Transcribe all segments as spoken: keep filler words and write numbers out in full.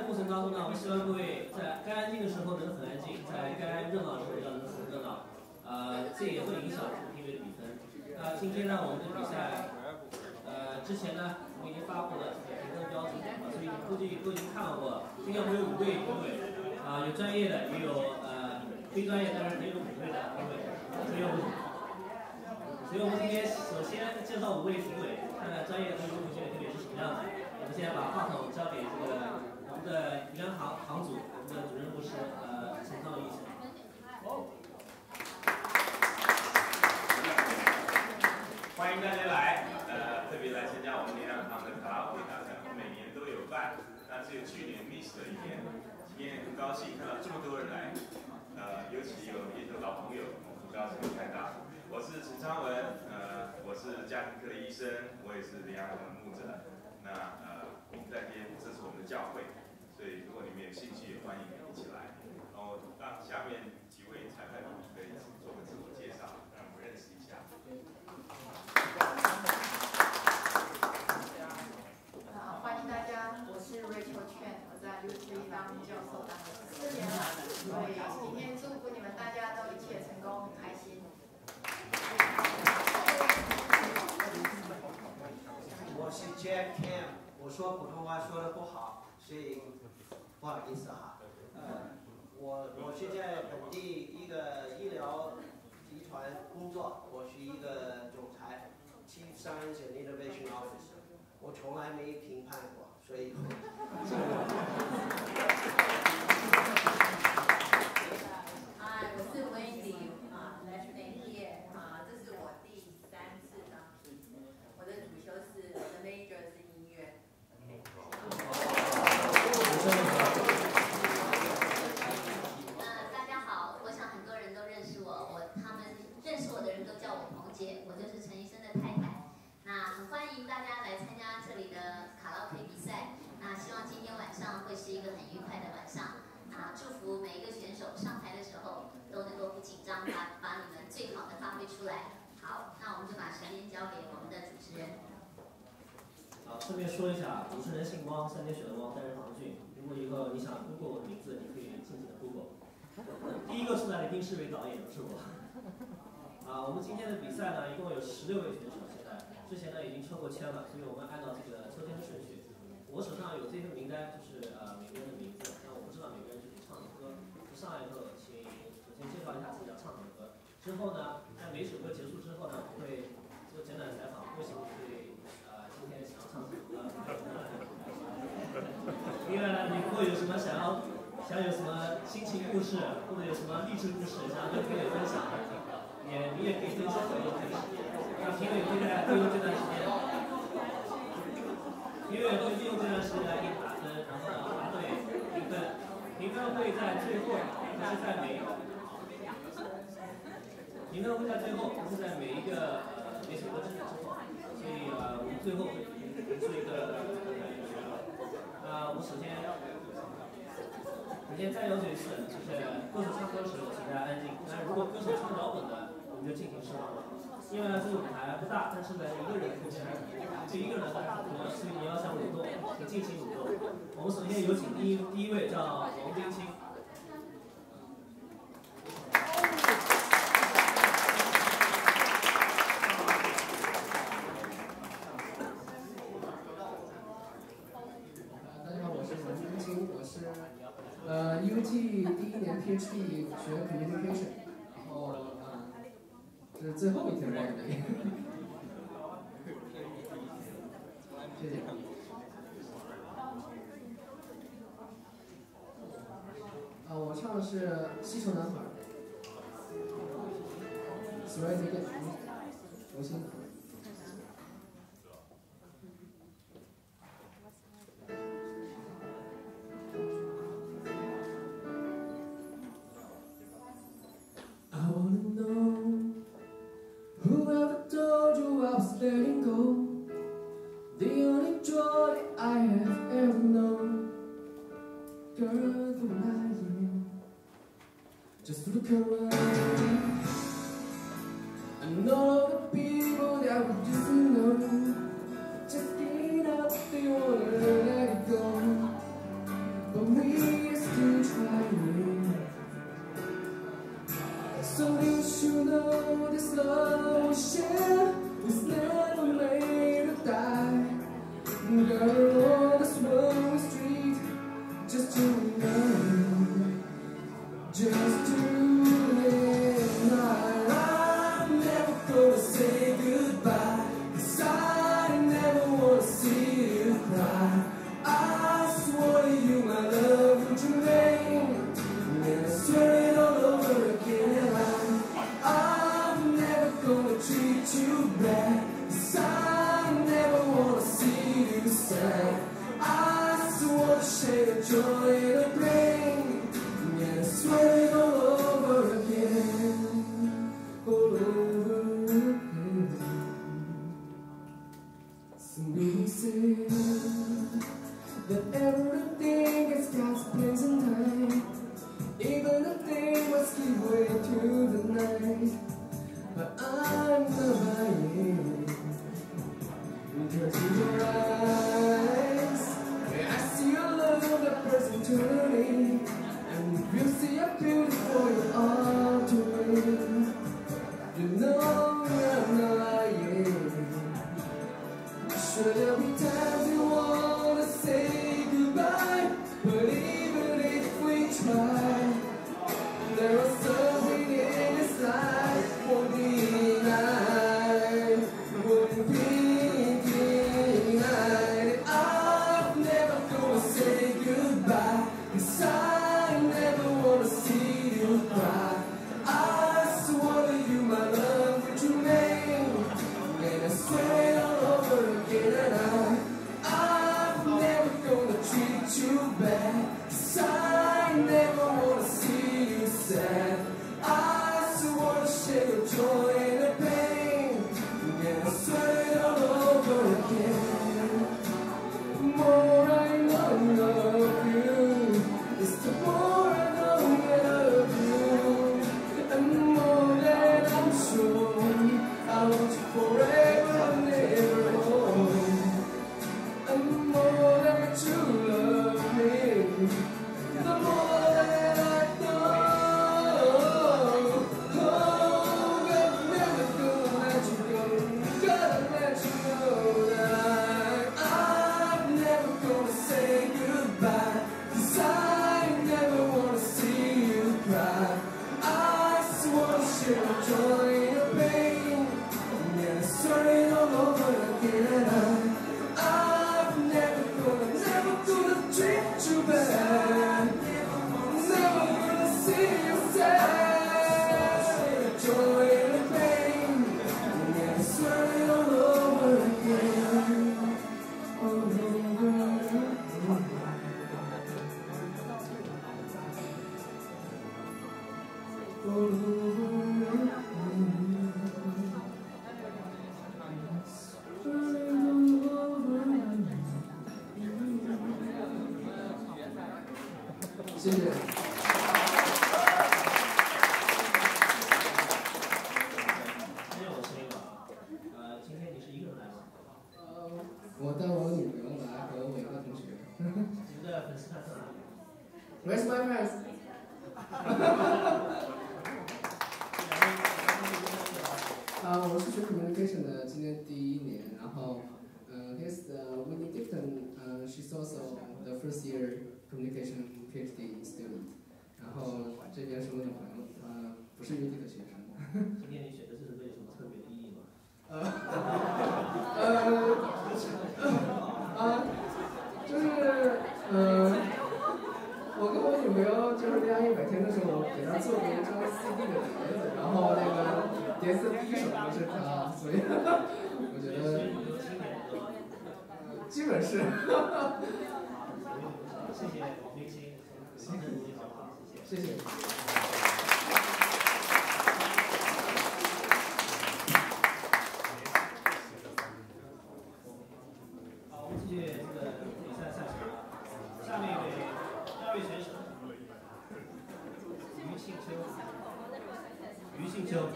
过程当中呢，我们希望各位在该安静的时候能很安静，在该热闹的时候要能很热闹。呃，这也会影响这个评委的比分。那、呃、今天呢，我们的比赛，呃，之前呢，我们已经发布了这个评分标准，啊，所以你估计都已经看到过。今天我们有五位评委，啊、呃，有专业的，也有呃非专业，当然也有评委的评委。所以我们，所以我们今天首先介绍五位评委，看看专业和优秀评委评委是什么样的。我们现在把话筒交给这个我们的余安行行组，我们的主任牧师呃陈康医生。好。 欢迎大家来，呃，特别来参加我们灵粮堂的卡拉 OK 大赛，每年都有办，那只有去年 miss 了一年，今天很高兴看到这么多人来，呃，尤其有一些老朋友，很高兴看到。我是陈昌文，呃，我是家庭科的医生，我也是灵粮堂的牧者。那呃，我们在今天，这是我们的教会，所以如果你们有兴趣，也欢迎一起来。然后让下面几位裁判可以做个自我介绍，让我们认识一下。 好，欢迎大家，我是 Rachel Chen， 我在 U C 当教授当了四年了，所以今天祝福你们大家都一切成功，很开心。 我是 Jack Cam， 我说普通话说的不好，所以不好意思哈。呃，我我是在本地一个医疗集团工作，我是一个总裁 ，Chief Science and Innovation Officer。我从来没评判过，所以。 嗨，我是 Wendy 啊 ，Let's be here 啊，这是我第三次当主持人，我的主修是我的 major 是音乐。 呃，大家好，我想很多人都认识我，我他们认识我的人都叫我萌姐，我就是陈医生的太太。那很欢迎大家来参加这里的卡拉 OK 比赛。那希望今天晚上会是一个很愉快的晚上。啊，祝福每一个选手上台的时候都能够不紧张，把把你们最好的发挥出来。好，那我们就把时间交给我们的主持人。 啊，顺便说一下，主持人姓汪，三点水的汪，单人旁俊。如果以后你想 Google 我的名字，你可以尽情的 Google。第一个出来的丁世伟导演是我。啊，我们今天的比赛呢，一共有十六位选手，现在之前呢已经抽过签了，所以我们按照这个抽签的顺序。我手上有这份名单，就是呃每个人的名字，但我不知道每个人具体唱什么歌。上来以后，请首先介绍一下自己要唱什么歌。之后呢，在每首歌结束之后呢，我会做简短采访，为什么会呃今天想要唱这首歌。另外呢，你如果有什么想要想有什么心情故事，或者有什么励志故事想要跟评委分享，也你也可以分享给我们。那评委会在利用这段时间。评委会利用这段时间来给你打分，然后呢答对评分。评分会在最后，不是在每一个。评分会在最后，不是在每一个呃每首歌之之后。所以呃，我们最后会评出一个呃，我们首先，首先再有嘴是，就是歌手唱歌的时候请大家安静。那如果歌手唱摇滚的，我们就尽情释放。因为呢，这个舞台不大，但是呢，一个人不行，就一个人很多，所以你要想舞动，请尽情舞动。我们首先有请第一第一位叫王冰清。 大家好，我是王冰清，我是呃 U G 第一年 P H D 学 Communication， 然后呃。这是最后一天报的名，谢谢。啊，我唱的是《西城男孩》。Sorry， 这个重新。I wanna know. Whoever told you I was letting go? The only joy that I have ever known. Girl, you're lying. Just look around. And all of the people that we used to know, just get up, they wanna let it go. But you know this love we share is never made to die. Girl, on this lonely street, just you and I, just you and I. I'm never gonna say goodbye, 'cause I never wanna see you cry. I swore to you my love would remain, and I swear it all over again. I'm never gonna treat you bad, 'cause I never wanna see you sad. I swore to share the joy and the pain, and I swear it all over again, all over again. Some people say that everything is God's place and time, even if they must give way to the night. But I'm not buying, because in your eyes I see your love that person turning, and you see a beautiful you are to me. You know I'm not lying. Sure there'll be times you wanna say goodbye, but even if we try, there is something in this life won't be denied, won't be denied. I'm never gonna say goodbye, 'cause I never wanna see you cry. I swore to you my love would remain, and I swear it all over again. I, I'm never gonna treat you bad, 'cause I never wanna see you sad. I swore to share the joy and the pain, and I swear it all over again. The more I know of you, it's the more I know I love you, and the more that I'm sure I want you forever and ever home. And the more that you love me, the more that I know. Oh, I'm never gonna let you go, gonna let you know that I, I'm never gonna say goodbye, 'cause I never wanna see you cry. I swore to share the joy and the pain, and I swear it all over again. I'm never gonna, never gonna treat you bad, never gonna see you sad. Joy and the pain, and I swear it all over again, all over again. All over again. 谢谢。 听见我声音了啊？呃，今天你是一个人来吗？ 呃，我带我女朋友来和伟哥同学。 你们的粉丝团在哪里 Where's my friends？ 啊，我是学 communication 的，今年第一年，然后，呃 ，here's the Winnie Dixon，呃 ，she's also the first year communication PhD student， 然后这边是我女朋友，呃，不是 U T 的学生。 今天你选的这首歌有什么特别的意义吗？ 呃，呃，啊，就是，呃，我跟我女朋友就是恋爱一百天的时候，给她做了一张 C D 的碟子，然后那个碟子第一首歌是她，所以我觉得，基本是。 谢谢王冰心，谢谢你好不好？谢谢。 谢谢。 好，我们继续这个比赛赛程啊。下面一位第二位选手，于信秋。于信秋。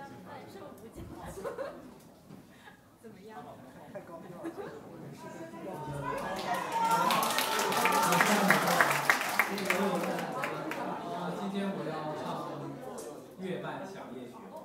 怎么样？太高调了。 今天我要唱《月半小夜曲》。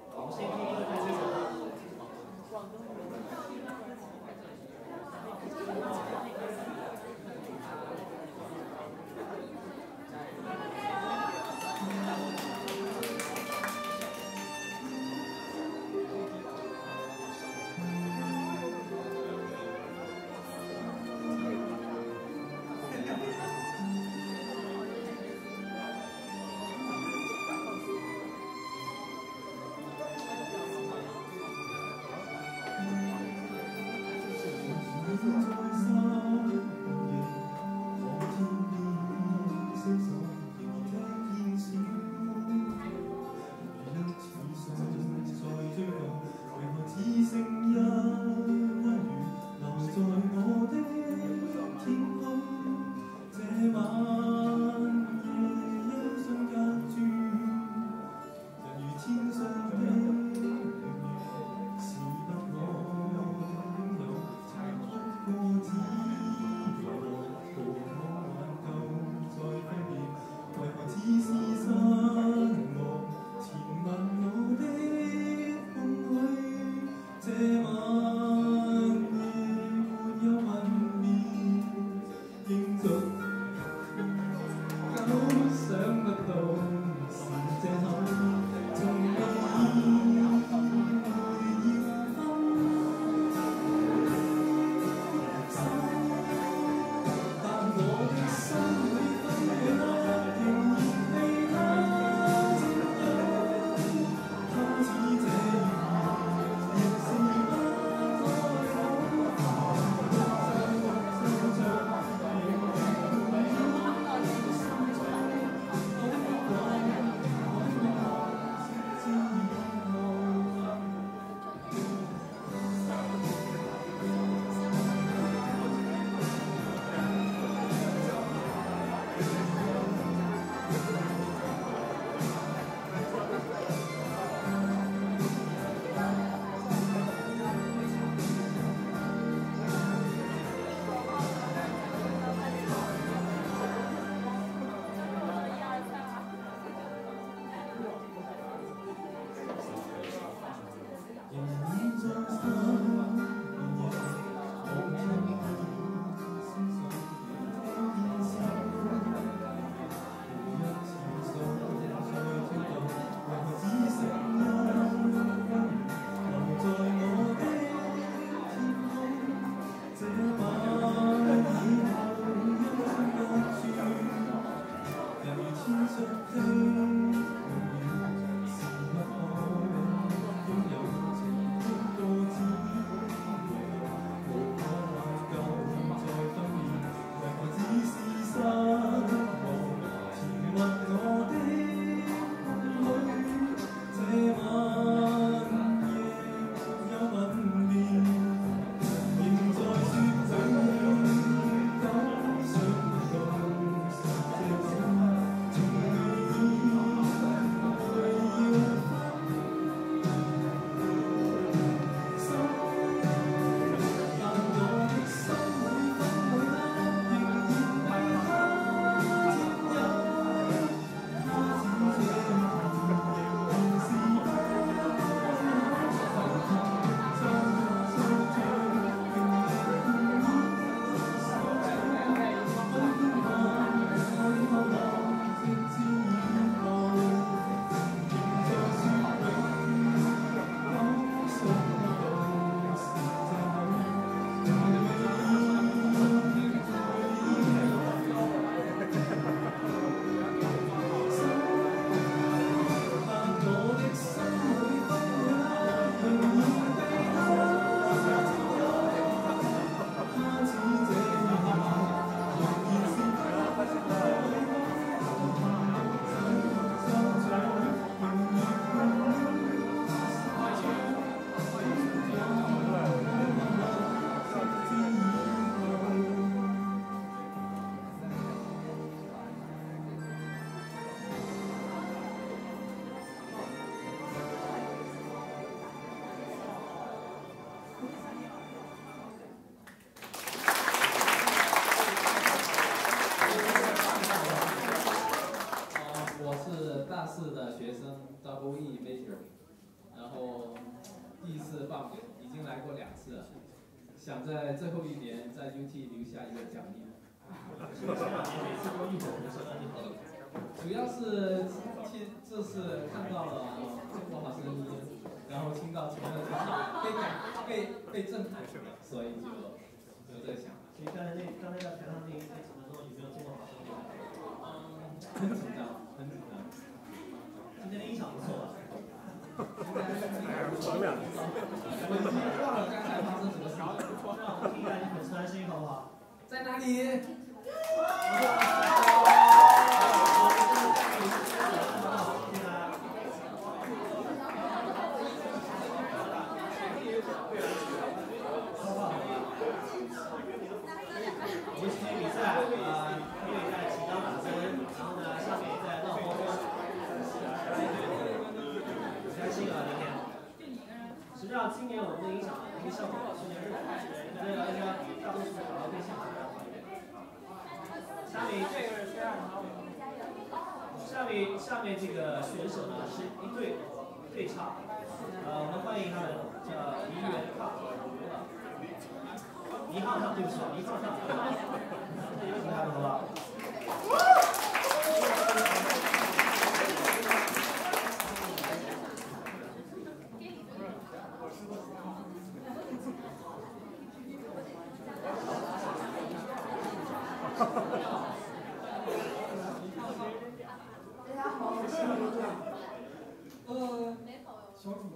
大四的学生 ，double E major， 然后第一次报名，已经来过两次了，想在最后一年在 U T 留下一个奖励。 是不是两年每次都一种是很好的？ 主要是听这次看到了中国好声音，然后听到前面的被感被被震撼，所以就有这个想法。 所以刚才那刚才在台上那那几分钟有没有中国好声音？ 嗯，很紧张，很紧张。 今天的音响不错吧？ 我俩，我已经忘了刚才发生什么事了。 让我们听一下你粉丝的声音好不好？ 在哪里？ 我们今天比赛，呃，因为在齐章打针，然后呢，下面也在闹风，开心啊！今天。实际上，今年我们的音响那个效果比去年更好，可能要应该比大多数卡拉 OK 现场要好一点。下面这个是下面下面这个选手呢是一对对唱，呃，我们欢迎他们叫梨园唱。倪浩唱，对不起，倪浩唱，有请他们好不好？ 大家好，我是刘队。呃，小主。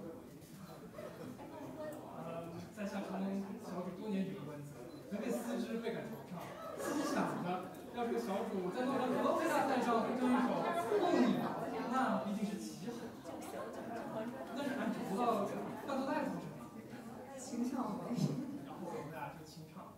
呃，在下长隆小主多年举个官司，人被撕之倍感惆怅，心想着要这个小主在诺兰格菲大赛上争一首《梦里》，那毕竟是奇好。但是俺只知道伴奏带是什么，清唱呗。然后我们俩就清唱。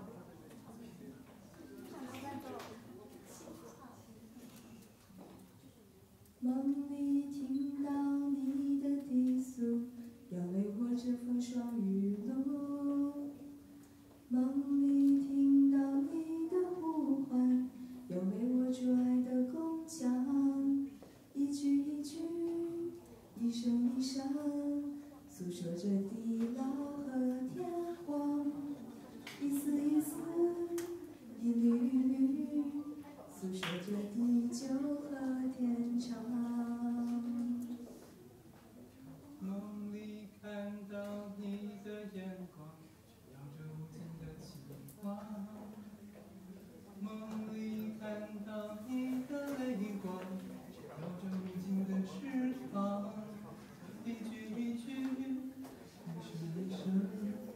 梦里听到你的低诉，要为我这风霜雨露。梦里听到你的呼唤，要为我挚爱的共讲。一句一句，一声一声，诉说着地老和天荒。一丝一丝，一缕一缕，诉说着地久和天长。 梦里看到你的眼光，摇着无尽的情话。梦里看到你的泪光，摇着无尽的翅膀。一句一句，一声一声，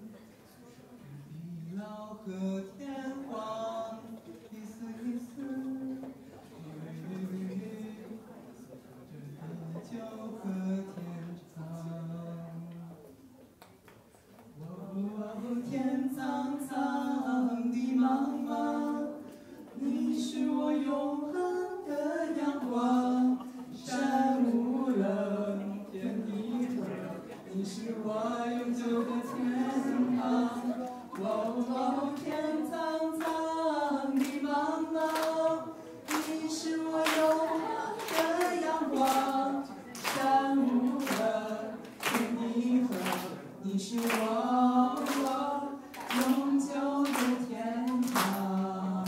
地老和天荒。一丝一丝，一缕一缕，地久和天长。哦，天苍苍，地茫茫，你是我永恒的阳光。山无棱，天地合，你是我永久的天堂。哦，天苍苍，地茫茫，你是我永恒的阳光。山无棱，天地合，你是我永久的天堂。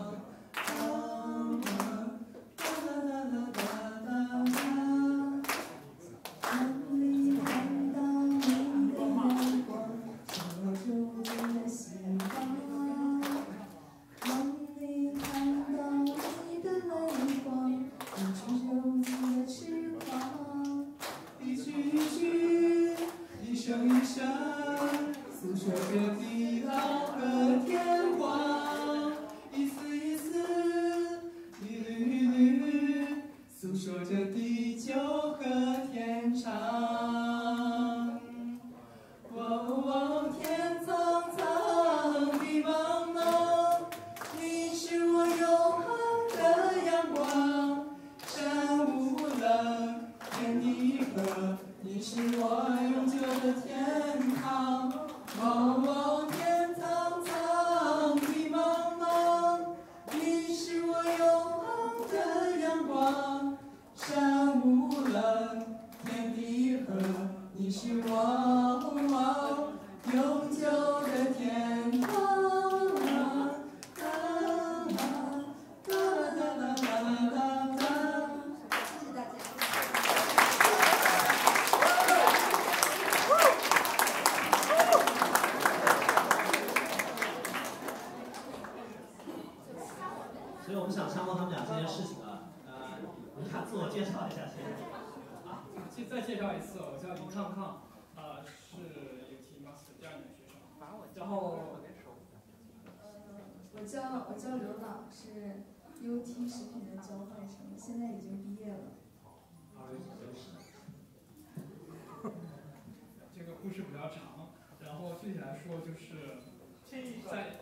梦里看到你的阳光，照着无尽的希望。梦里看到你的泪光，你吹着无尽的翅膀。 一句一句，一声一声，诉说着地老和天荒。一丝一丝，一缕一缕，诉说着地久和天长。哦，天苍苍，地茫茫，你是我永恒的阳光。山无棱，天地合，你是我永久的天堂。哦，天苍苍，地茫茫，你是我永恒的阳光。山一下先。 啊，再再介绍一次，我叫林康康，呃，是 U T Master 第二年学生。然后， 呃，我叫我叫刘朗，是 U T 食品的交换生，现在已经毕业了。 这个故事比较长，然后具体来说就是在。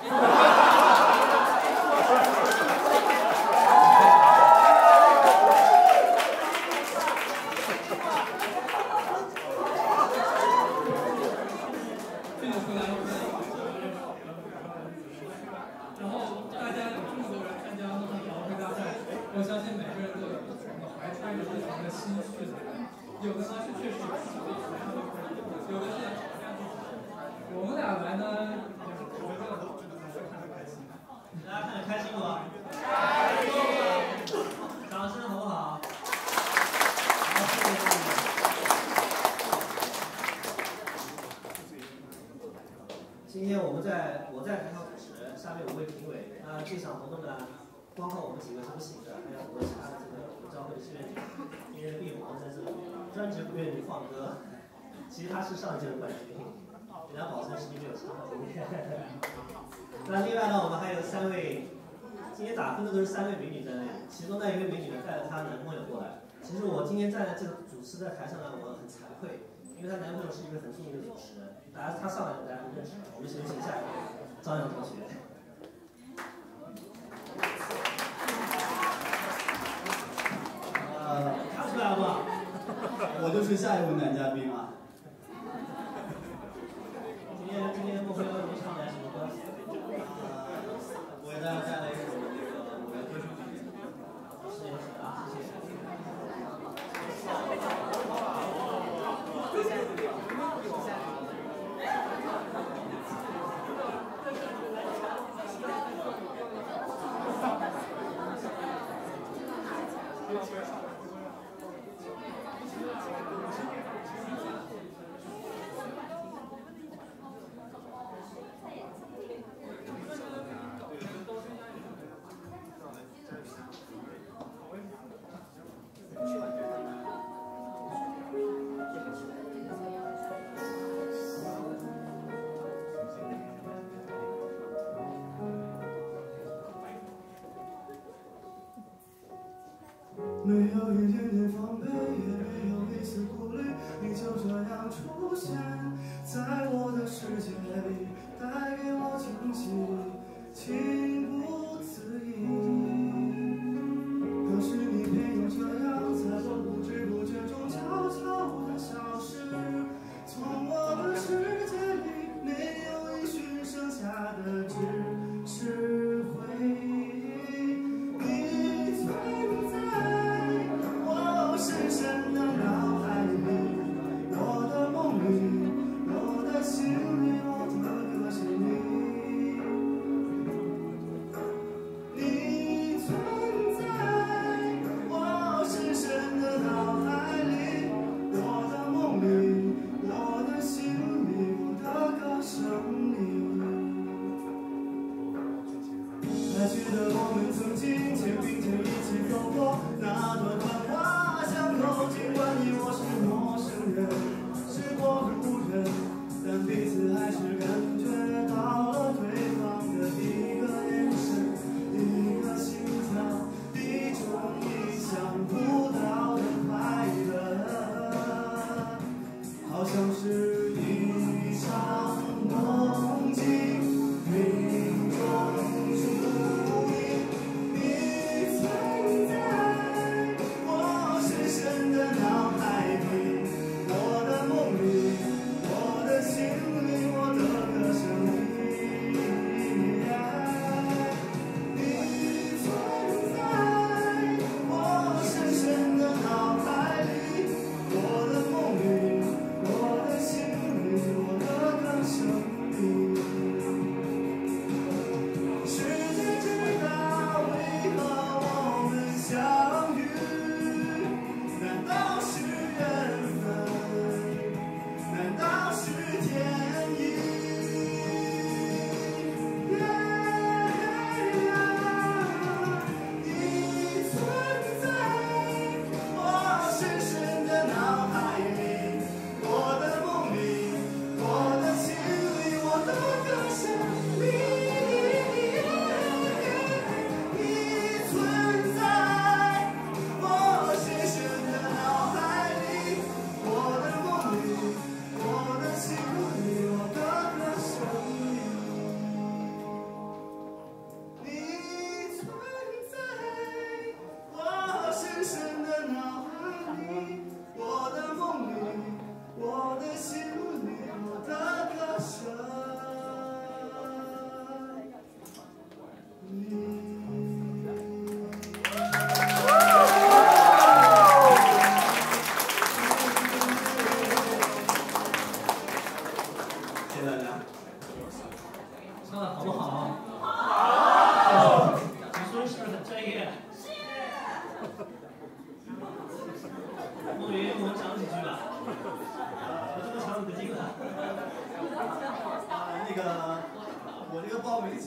然后大家有这么多人参加梦想描绘大赛，我相信每个人都有不同的怀揣着不同的心绪在。有的呢是确实有自己的同样的困扰，有的是我们俩来呢，就是图个热闹，看着开心。 大家看着开心不？开心！掌声好不好？好，谢谢各位。今天我们在我在台上主持，下面五位评委。那这场活动呢，光靠我们几个是不行的，还有很多其他的这个我们教会的志愿者。今天毕红在这里专职不愿意放歌，其实他是上一届的冠军，人家保证实力没有差。那另外呢，我们还有三位，今天打分的都是三位美女在那里，其中那一位美女呢带着她男朋友过来。其实我今天站在这个主持的台上呢，我很惭愧，因为她男朋友是一个很著名的主持人，大家他上来大家都认识，我们先请下一位张扬同学。 呃， 看出来了吗？ 我就是下一位男嘉宾啊。 今天今天梦回要给你唱点什么歌？ 呃，我给大家带来一首那个我的歌手曲。 是有请啊，谢谢。 没有一点点防备，也没有一丝顾虑，你就这样出现在我的世界里，带给我惊喜，情不自已。可是你偏又这样，在我不知不觉中悄悄地消失，从我的世界里没有一讯剩下的只是回忆。你存在我深深的脑海里，我的梦里，我的心里，我的歌声里。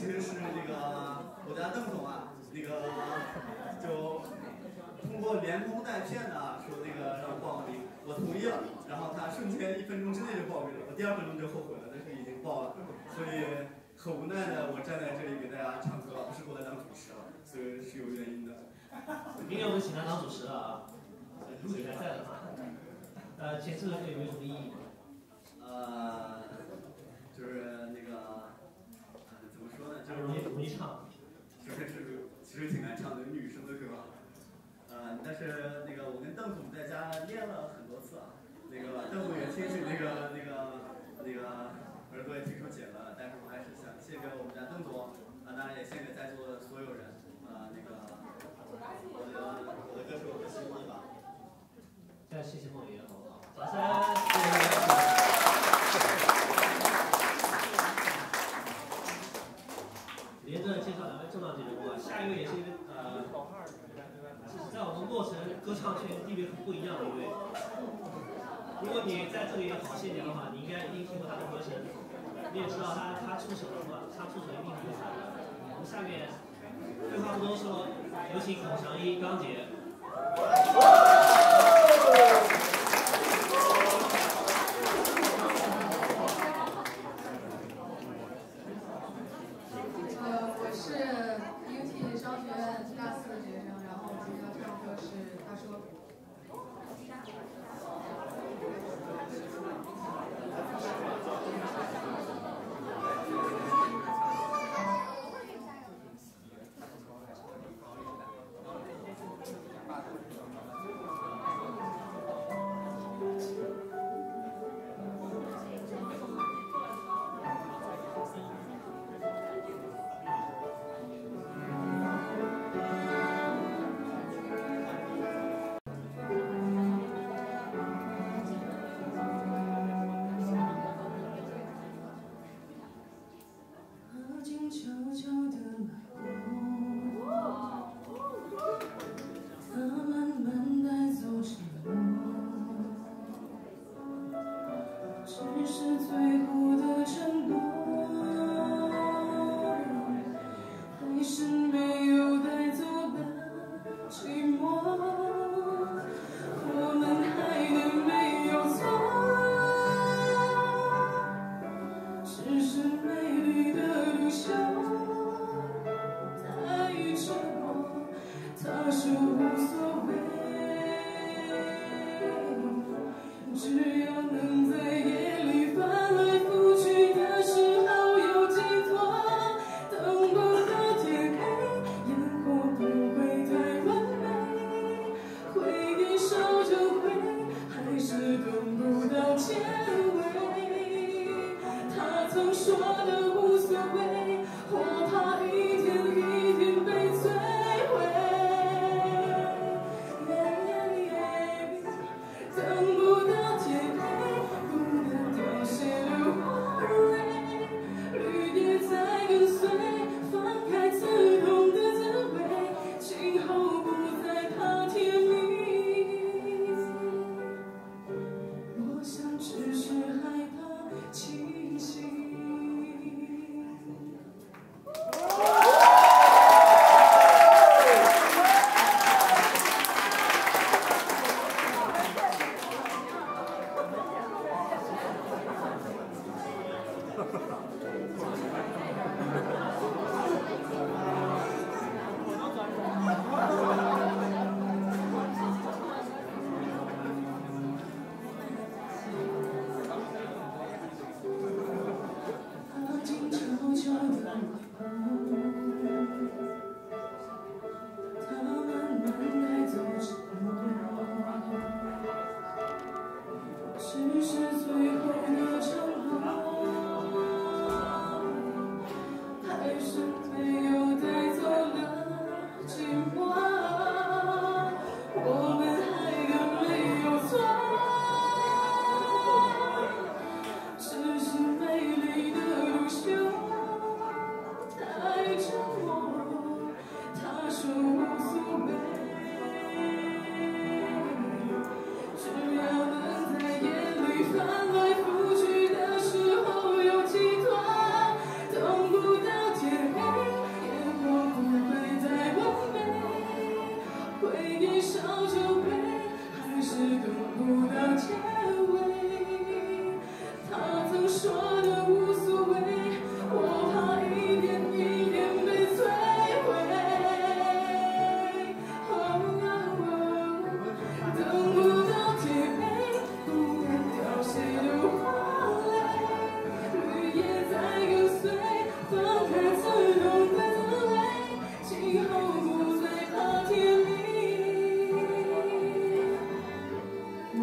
其实是那个我家邓总啊，那个就通过连蒙带骗的说那个让我报名，我同意了，然后他瞬间一分钟之内就报名了，我第二分钟就后悔了，但是已经报了，所以很无奈的我站在这里给大家唱歌，不是过来当主持了，所以是有原因的。 明天我们请他当主持了啊，录影还在的嘛。呃，请这个有没有什么意义？ 呃，就是那个，呃，怎么说呢？就是容易容易唱， 就是是其实挺难唱的，女生的歌。呃，但是那个我跟邓总在家练了很多次啊，那个邓总也听起那个那个那个耳朵也听出茧了，但是我还是想献给我们家邓总，啊，当然也献给在座的所有人，啊，那个我的我的歌是我的心意吧。 现在信息梦也很好，掌声！连着介绍两位重量级人物啊，下一位也是一位呃，在我们洛城歌唱圈地位很不一样的一位。如果你在这里好些年的话，你应该一定听过他的歌声，你也知道他他出手的话，他出手一定厉害。我们下面废话不多说，有请孔祥一刚姐。 只是害怕清醒。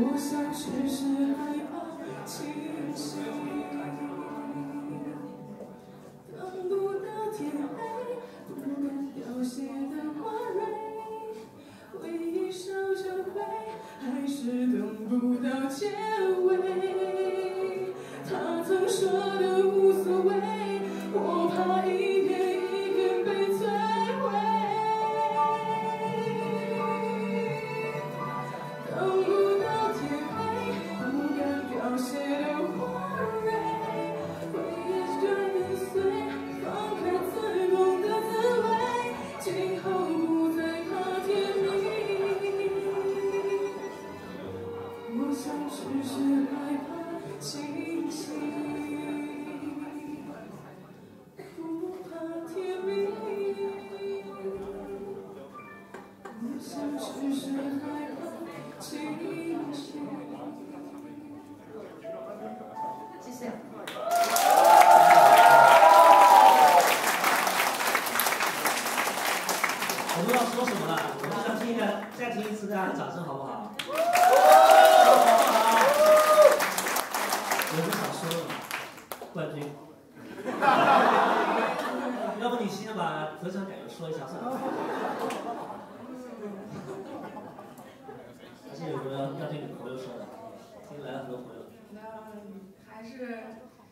我想只是害怕清醒，等不到天黑，不敢凋谢的花蕊，回忆烧成灰，还是等不到结尾。他曾说的无所谓，我怕一片一片被摧毁。等不到天黑，不敢凋谢的花蕊，回忆跟跟随，放开刺痛的滋味，今后不再怕天明。我想只是害怕清醒，不怕天明。我想只是害怕清醒。 谢谢。 我不知道说什么了，我就想听一下，再听一次大家的掌声好不好？有不想说的吗？冠军。要不你先把得奖感言说一下算了。还是有什么要对你朋友说的？今天来了很多朋友。 那还是，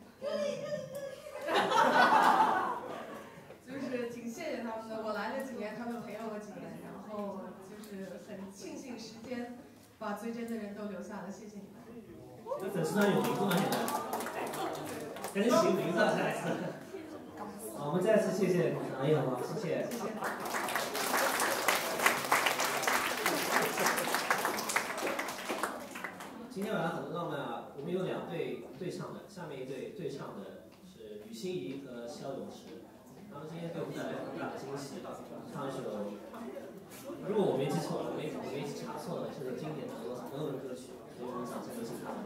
就是挺谢谢他们的。我来了几年，他们陪了我几年，然后就是很庆幸时间把最真的人都留下了，谢谢你们。 这粉丝团有名字吗？现在？赶紧起个名字啊！下一次。好，我们再次谢谢唐毅好不好？谢谢。谢谢。今天晚上很浪漫啊！我们有两对对唱的，下面一对对唱的是吕欣怡和肖咏诗，他们今天给我们带来很大的惊喜，唱一首，如果我没记错，我没我没查错的，是个经典的俄俄文歌曲，所以我们掌声有请他们。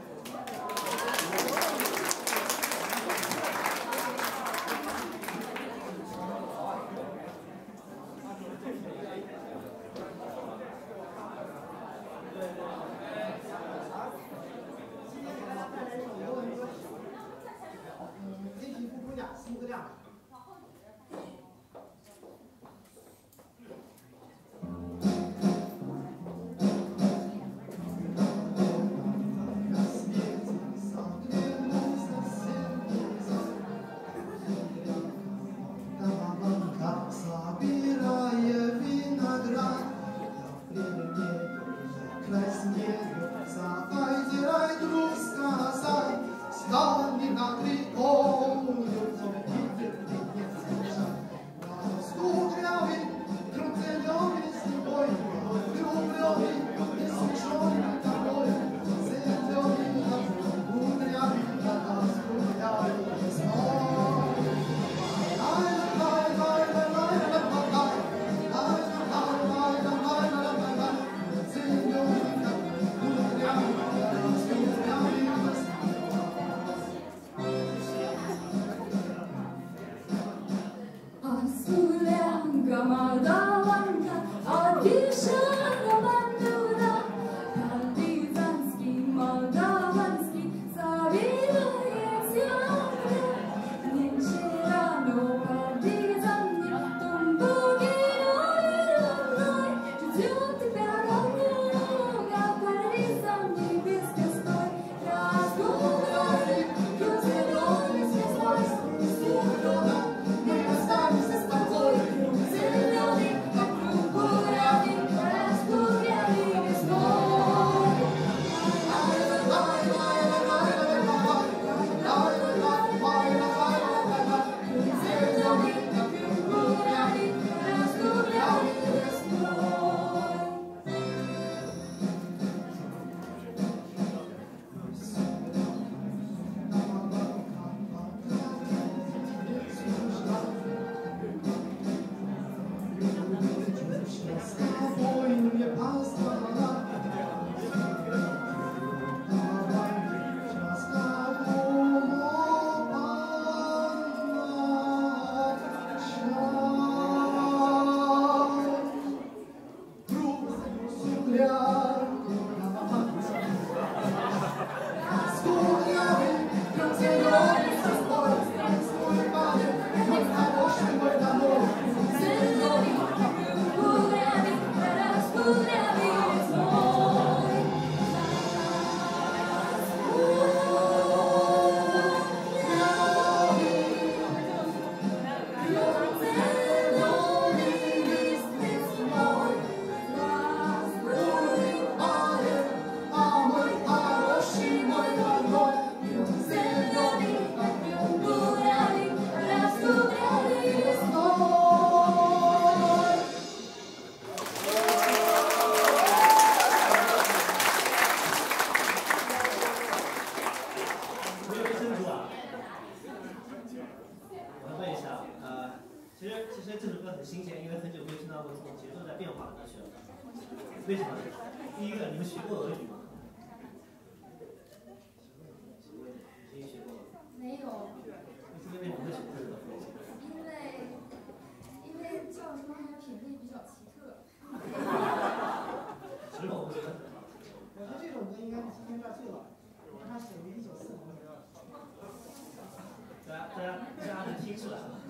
过俄语吗？已经学过了。 没有。 因为我会学这个。 因为因为教授他品味比较奇特。 其实我不觉得。 我觉得这首歌应该是今天这儿最老，因为它写于一九四零年。 大家大家大家能听出来吗？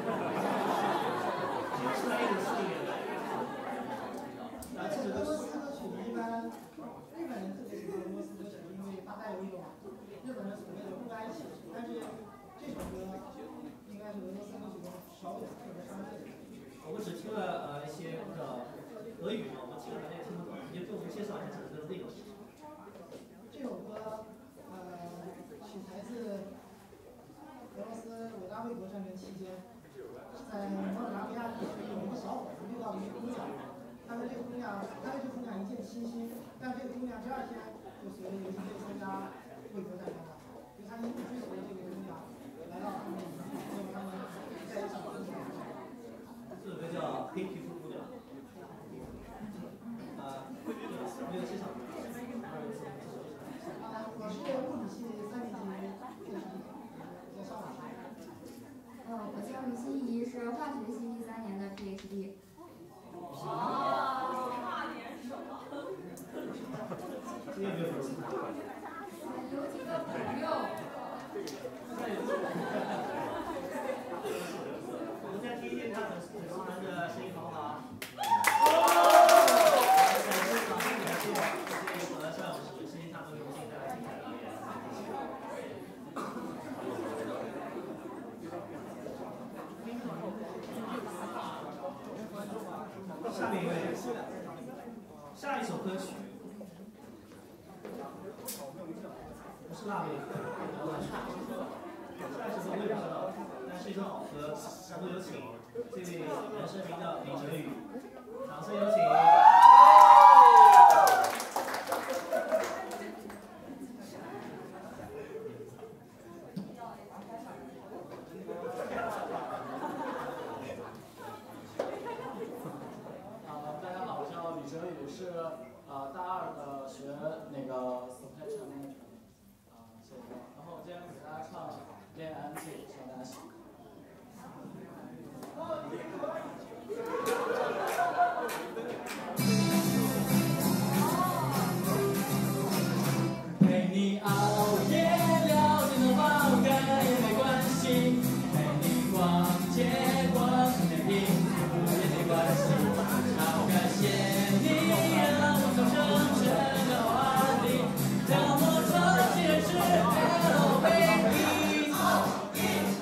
听出来一种四零年代。 而且俄罗斯歌曲一般，日本人特别喜欢俄罗斯歌曲，因为它带有一种日本人所谓的不安气质。但是这首歌应该是俄罗斯歌曲中少有特别商业的。 我们只听了呃一些不知道俄语嘛，我们基本上也听不懂。你就给我们介绍一下这首歌的内容是什么？ 这首歌呃取材自俄罗斯伟大卫国战争期间，在摩尔达维亚地区有一个小伙子遇到一个姑娘。他对这个姑娘，他对这个姑娘一见倾心，但这个姑娘第二天就随着游击队参加卫国战争了，所以他一路追随这个姑娘来到他们营地，最后他们在一起生活。 这首歌叫《黑皮肤姑娘》。啊，没有介绍。 啊，我是物理系三年级电机，叫邵老师。 呃，我叫于心怡，是化学系第三年的 PhD。 哦，差点手。 你有没有粉丝？ 有几个朋友。 我们再听一听他粉丝们的声音好不好？感谢掌声感谢，谢谢我的邵老师，实际上都有幸带来精彩的表演。下面一位，下一首歌曲不是辣妹，下一首歌我也不知道，但是一首好歌，然后有请这位人生名叫李哲宇，掌声有请。 是呃大二的学那个 supply chain management 啊，谢谢。然后今天给大家唱《恋爱 M G》，希望大家喜欢。陪你熬夜聊天的话干也没关系，陪你逛街逛电影也没关系，好感谢。让我从深深的话题，让我说的其实是 Hello baby。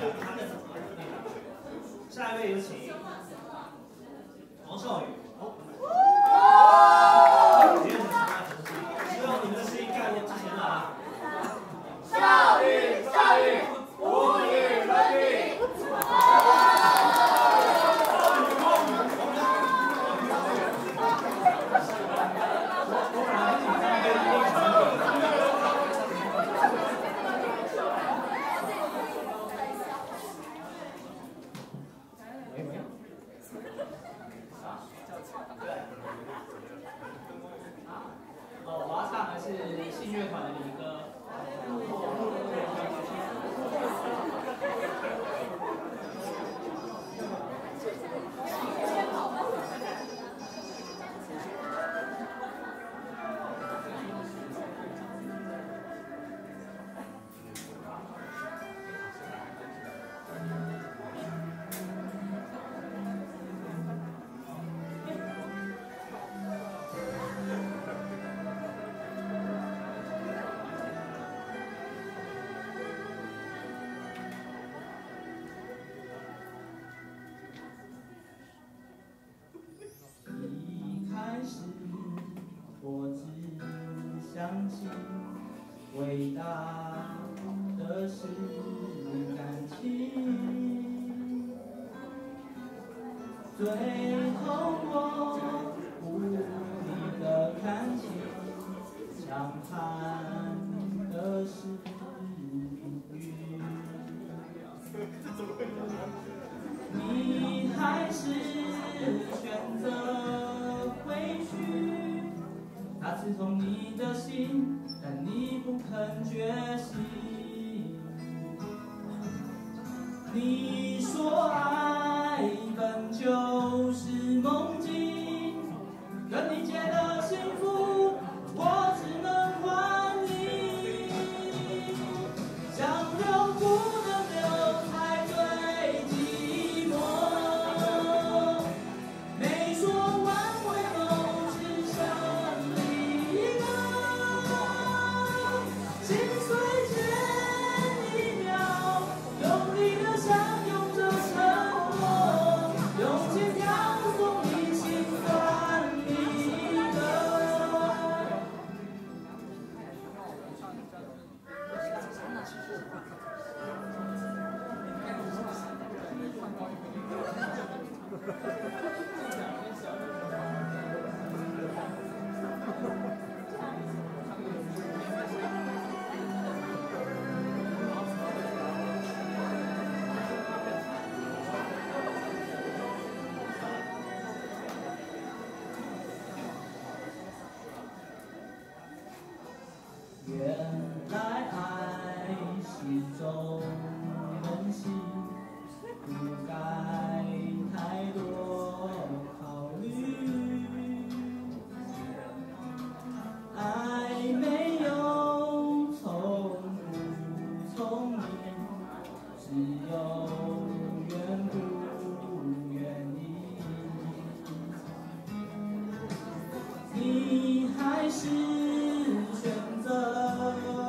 他更好的那个。下一位有请王少宇。别人他城市，希望你们的声音盖过之前的啊。少宇，少宇，无与伦比。哦，我要唱的是信乐团的离歌。 相信伟大的是感情，最后我无力的看清，强悍的是云，你还是选择回去。他刺痛你的心，但你不肯觉醒。你说爱本就是梦境，跟你借的幸福，我只能还你。想留不能留，才最寂寞。没说挽回后只剩离歌，心碎前一秒，用力的相拥着承诺，用千条送你心酸离歌。原来爱是种任性，不该太多考虑。爱没有聪不聪明，只有愿不愿意。你还是选择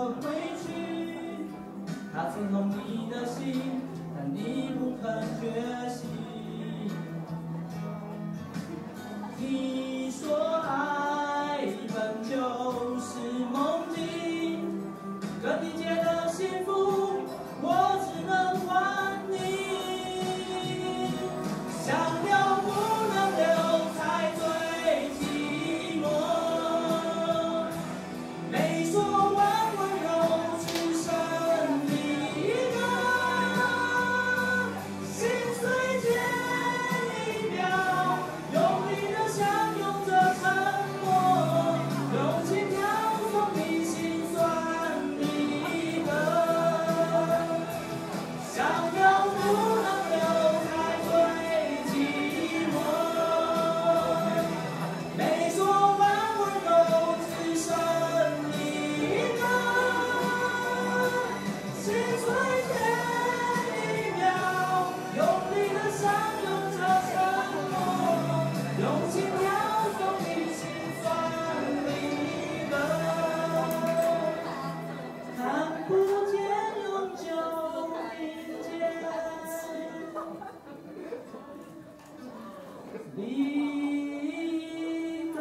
离歌。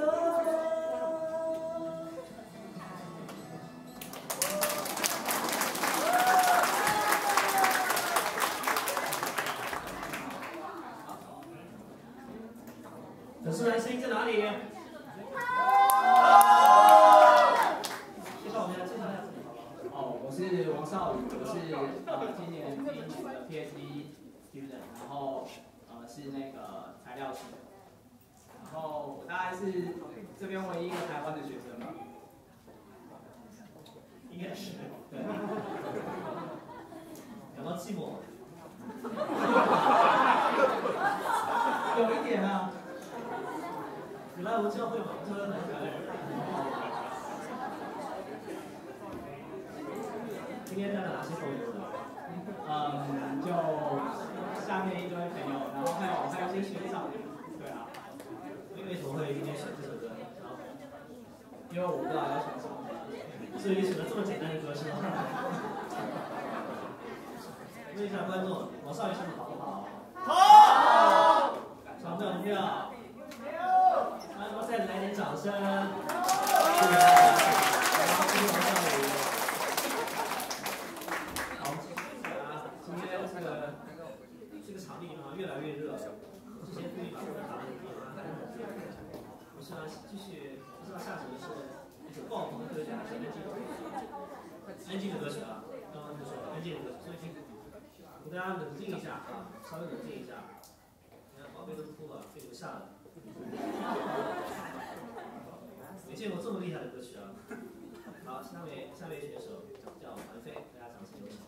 粉丝男声音在哪里？介绍我们介绍一下自己好不好？ 哦，我是王少宇，我是呃今年第一年的 PhD student， 然后呃是那个材料系的，然后我大概是这边唯一一个台湾的学生吧。 应该是。对。感到寂寞。 有一点啊。 你来我们教会吗？教会来来来。今天带了哪些朋友呢？ 嗯，就下面一堆朋友，然后还有还有一些学长，对啊。 为为什么会今天选这首歌？ 因为我不知道要选什么。 所以你选了这么简单的歌是吗？问一下观众，王少宇唱的好不好？好。唱不了不了。那么再来点掌声。谢谢大家。好，谢谢王少宇。好，啊，今天这个这个场地啊越来越热，之前故意把这个打得很热。不是啊，继续，不知道下什么是一首爆棚的歌曲还是安静的歌曲？安静的歌曲啊，刚刚就说了安静的歌曲，所以请请大家冷静一下啊，稍微冷静一下。你看宝贝都哭了，被留下了。没见过这么厉害的歌曲啊！好，下面下面选手叫环飞，大家掌声有请。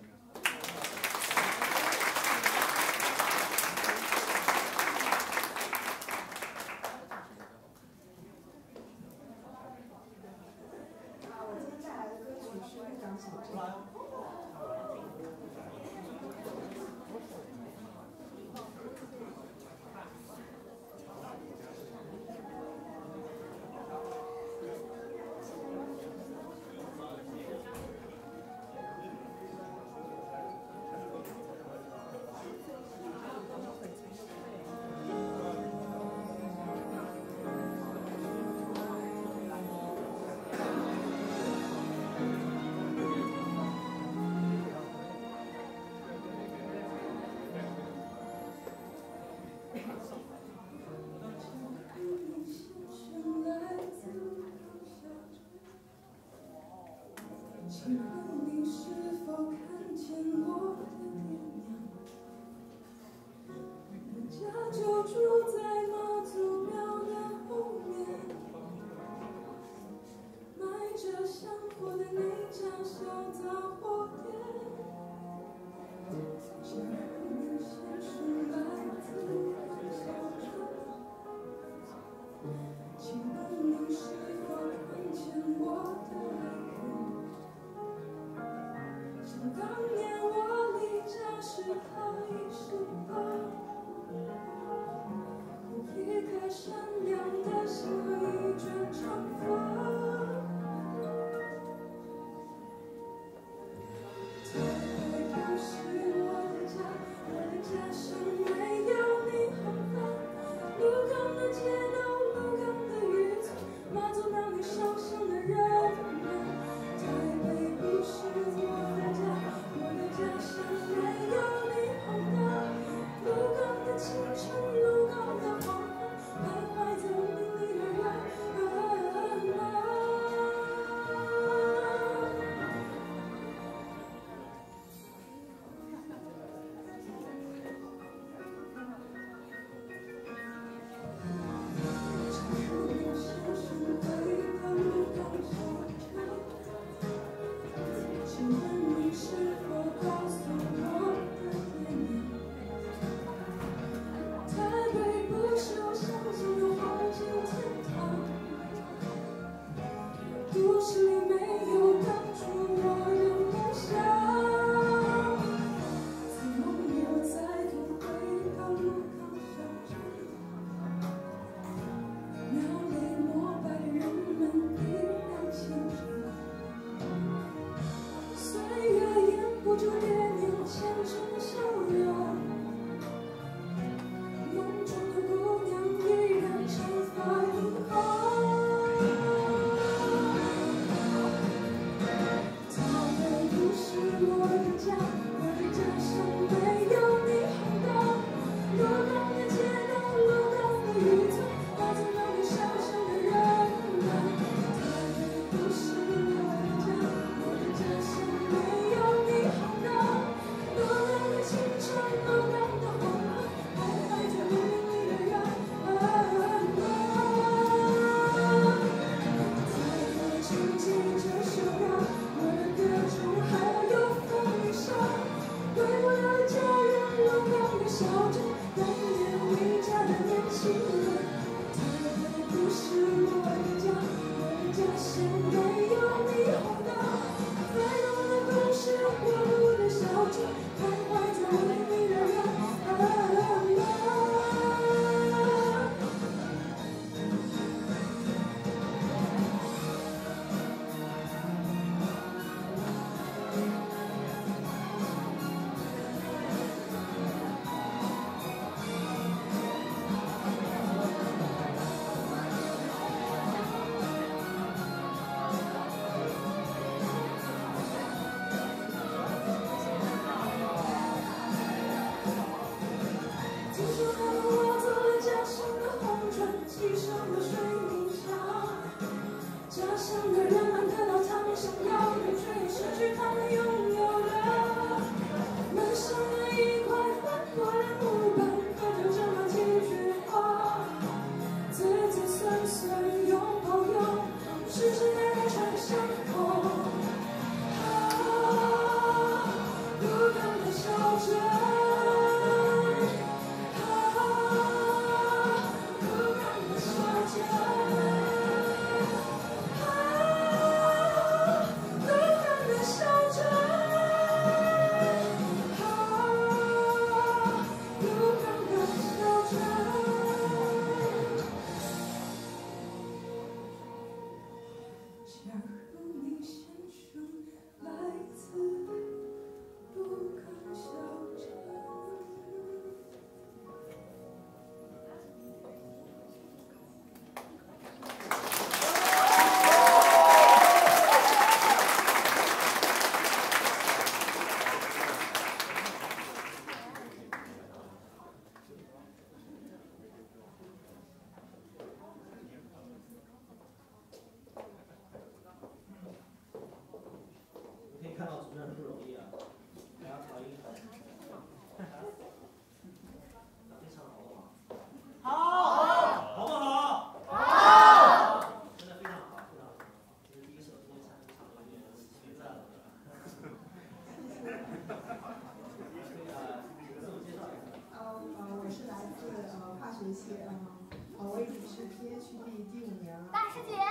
学系啊，啊，我已经是 P H D 第五年了。 大师姐。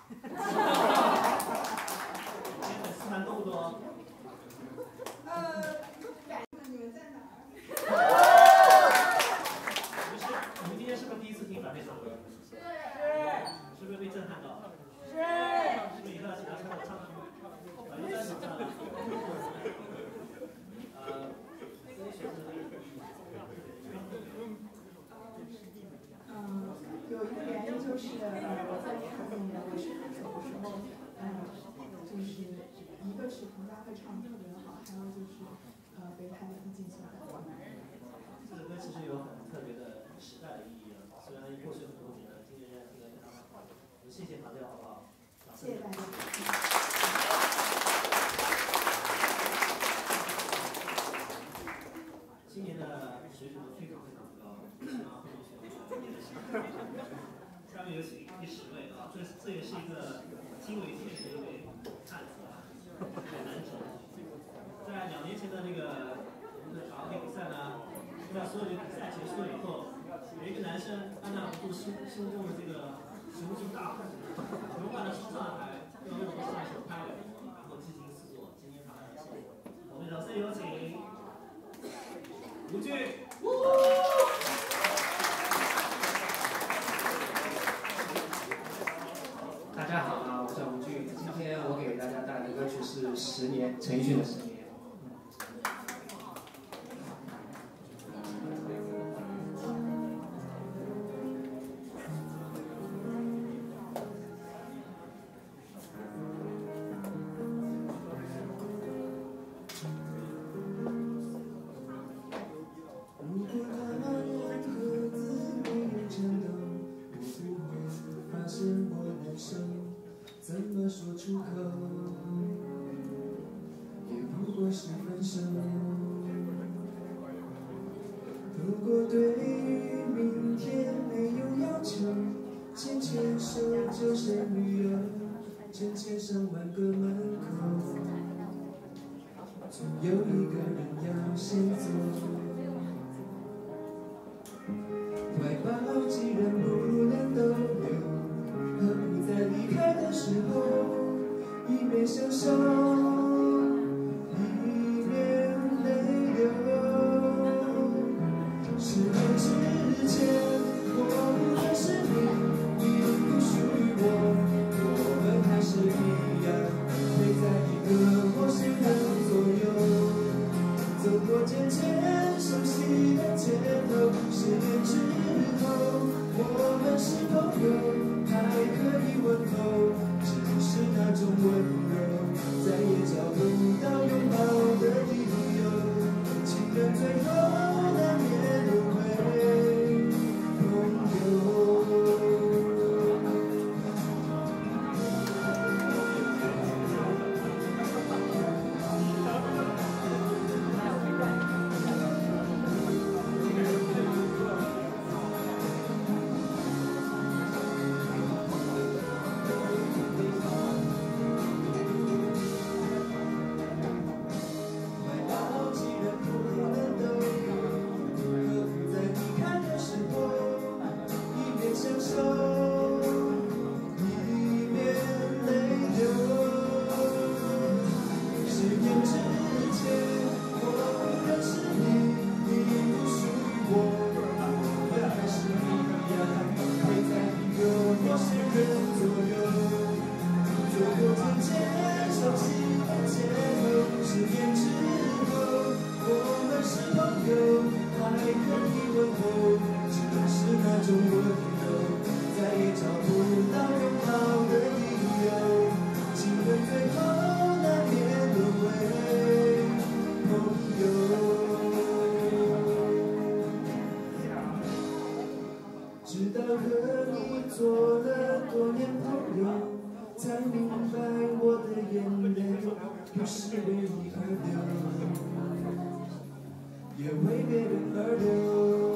粉丝团多不多？ 呃，感你们在哪儿？ 你是你们今天是不是第一次听反对首歌？ 是。 是不是被震撼到？ 是。 是不是以后要请他唱唱反对专场上？呃，这些选择的。 嗯，有一个原因就是，呃，我在看那个我是歌手的时候，呃，就是一个是彭佳慧唱的特别好，还有就是呃北海的意境所在。 这首歌其实有很特别的时代的意义了，虽然过去很多年了，今年仍然听得非常好。我们谢谢唐队好不好？ 谢谢大家。 今年的水准非常非常高，希望后面选手下面有请第十位啊，这这也是一个惊为天人的一位汉子啊，男神。在两年前的那个我们的卡拉 OK 比赛呢，在所有的比赛结束了以后，有一个男生按捺不住心心中的这个雄心大志，勇敢的冲上台，用那种上手拍尾，然后激情四座，今天他很幸福。我们掌声有请吴俊。 大家好啊，我叫吴俊，今天我给大家带来的歌曲是《十年》，陈奕迅的《十年》。 如果对明天没有要求，牵牵手就是旅游，成千上万个门口，总有一个人要先走。怀抱既然不能逗留，何不在离开的时候，一边享受，一边泪流。十年之前，我不认识你，你不属于我，我们还是一样，陪在一个陌生人左右，走过渐渐熟悉的街头。十年之后，我们是朋友，还可以问候，只是那种温柔，再也找不到拥抱的理由。情人最后难免沦为朋友。直到和你做了多年朋友，才明白我的眼泪不是为你而流，也为别人而流。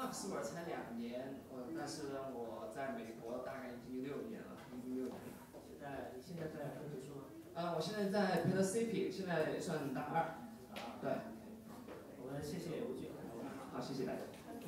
Mark 是我才两年，我但是呢，我在美国大概已经六年了，已经六年了。 现在你现在在读书吗？ 呃，我现在在 Penn City， 现在算大二。 啊， 对。 我们谢谢吴俊。 好，谢谢大家。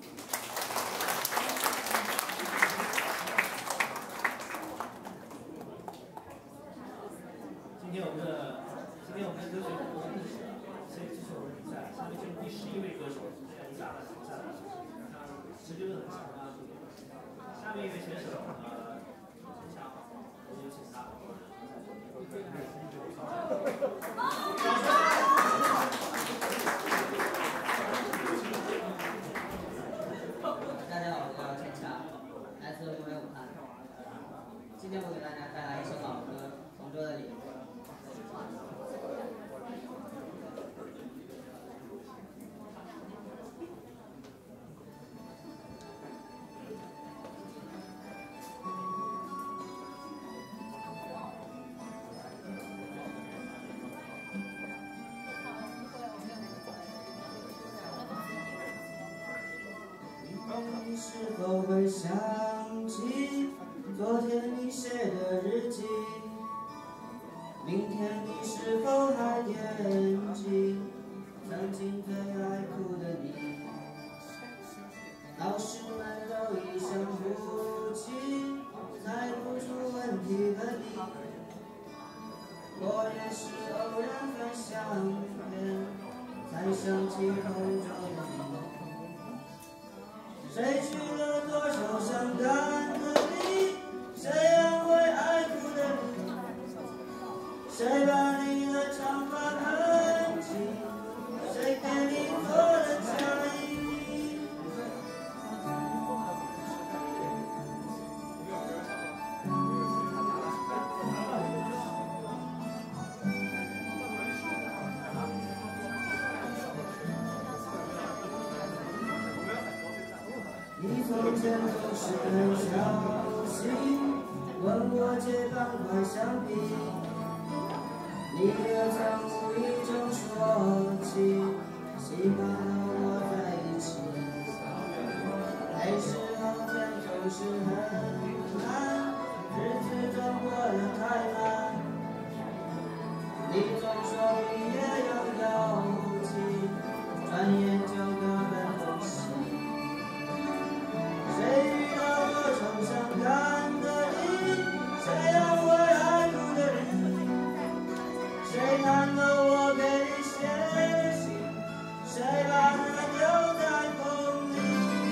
今天我们的今天我们的歌曲很多是历史的，所以这是我们的比赛。下面进入第十一位歌手，下来下来，持久度很强啊。下面一位选手呃，陈强，我们有请他。 大家好，我叫陈强，来自湖北武汉。今天我给大家带来一首老歌《同桌的你》。 你是否会想起昨天你写的日记？明天你是否还惦记曾经最爱哭的你？老师们都已想不起猜不出问题的你。我也是偶然翻相片，才想起同桌的你。谁去了多少伤感的你？谁安慰爱哭的你？谁把你的长发盘起？谁给你做了嫁衣？你从前总是很小心，问我借半块橡皮。你的将无意中说起，喜欢和我在一起。那时候天总是很蓝，日子总过得太慢。你总说毕业要有情，转眼就各奔东西。谁遇到我受伤感的你？谁安慰爱哭的你？谁看到我给你写的信？谁把它丢在风里？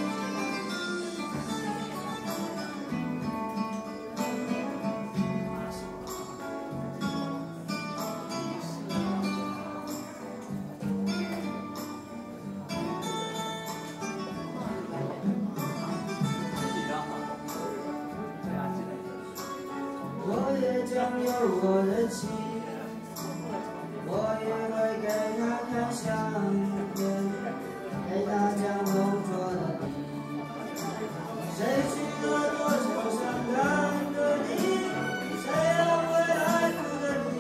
我也将有我的情，我也会给他看相片，给他讲同桌的你。谁去了多愁善感的你？谁安慰爱哭的你？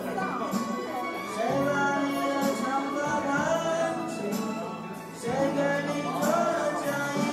谁把你的长发盘起？谁给你做了嫁衣？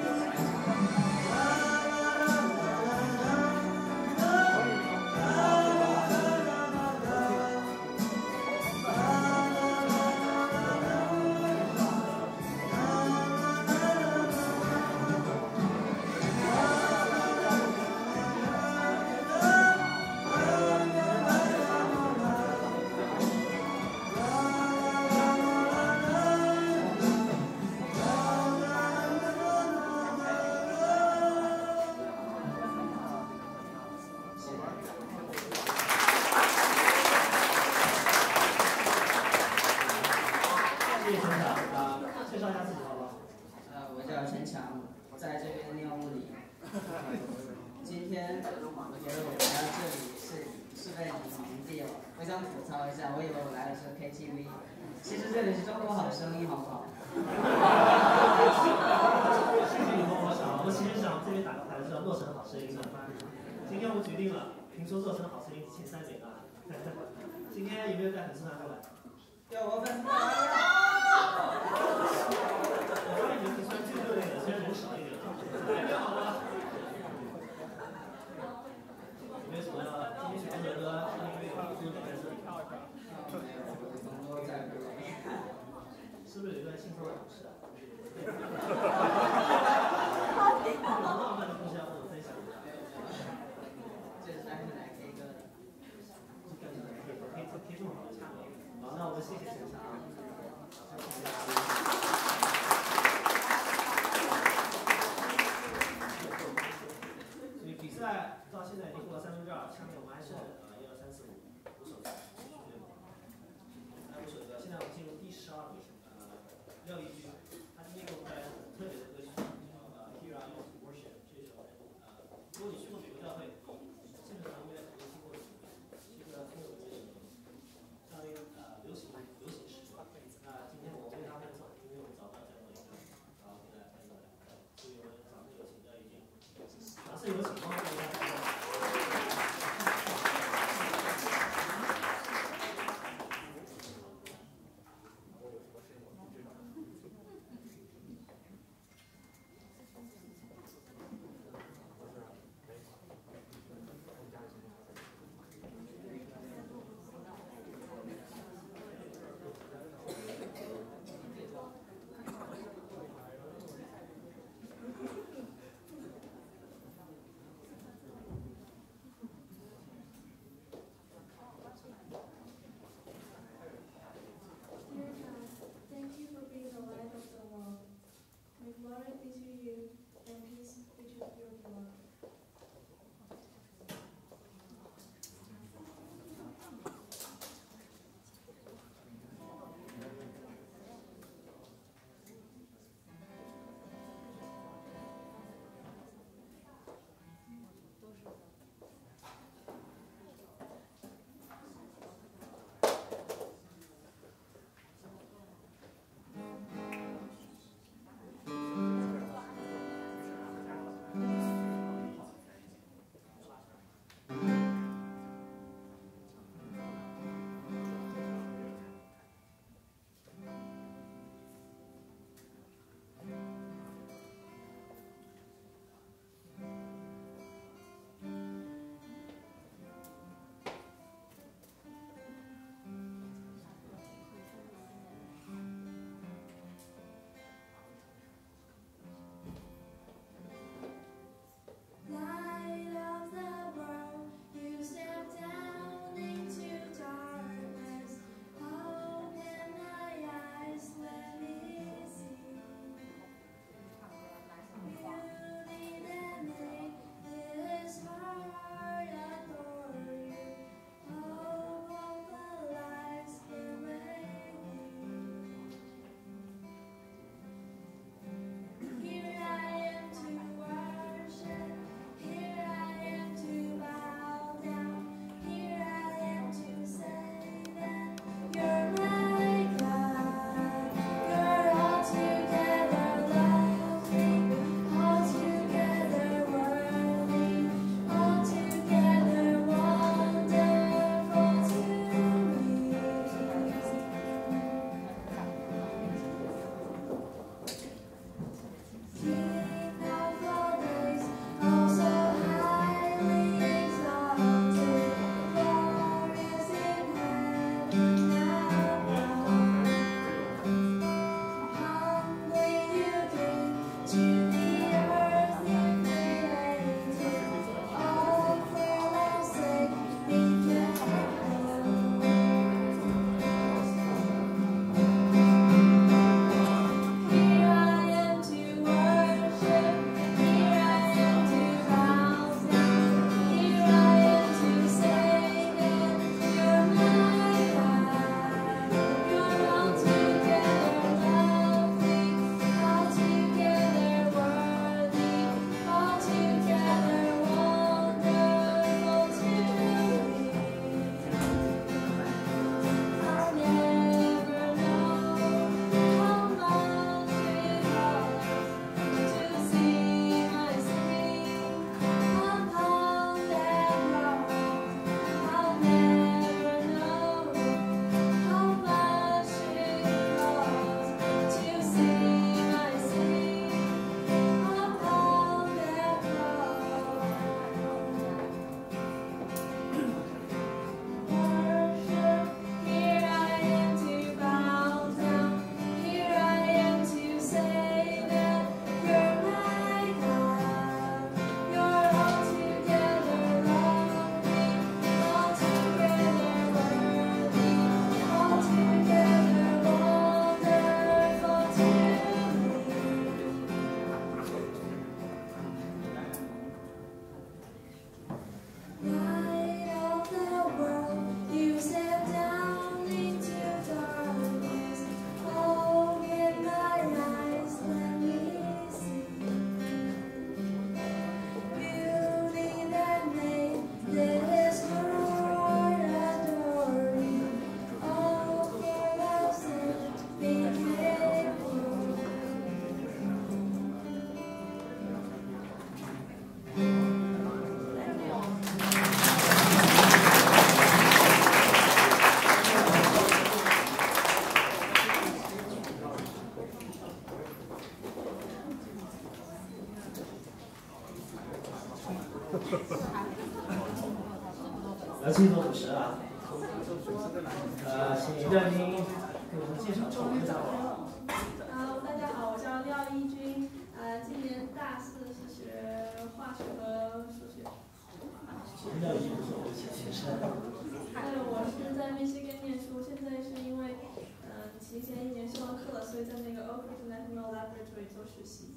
谢谢陈强啊，介绍一下自己好不好？ 呃，我叫陈强，在这边念物理。今天我觉得我来到这里是是被你蒙蔽了。我想吐槽一下，我以为我来的是 K T V， 其实这里是中国好声音，好不好？ 谢谢你帮我想，我其实想这边打个牌，叫洛城好声音的。今天我决定了，评出洛城好声音前三名啊。今天有没有带粉丝团过来？ 有我粉丝团。 我发现你们粉丝团最热烈的，虽然来，进入主持啊。呃，请廖一军给我们介绍创客大王。 呃，大家好，我叫廖一军，呃，今年大四，是学化学和数学。 什么叫一不是我的学生？ 对，我是在密歇根念书，现在是因为嗯、呃、提前一年修完课了，所以在那个 Oak Ridge National Laboratory 做实习。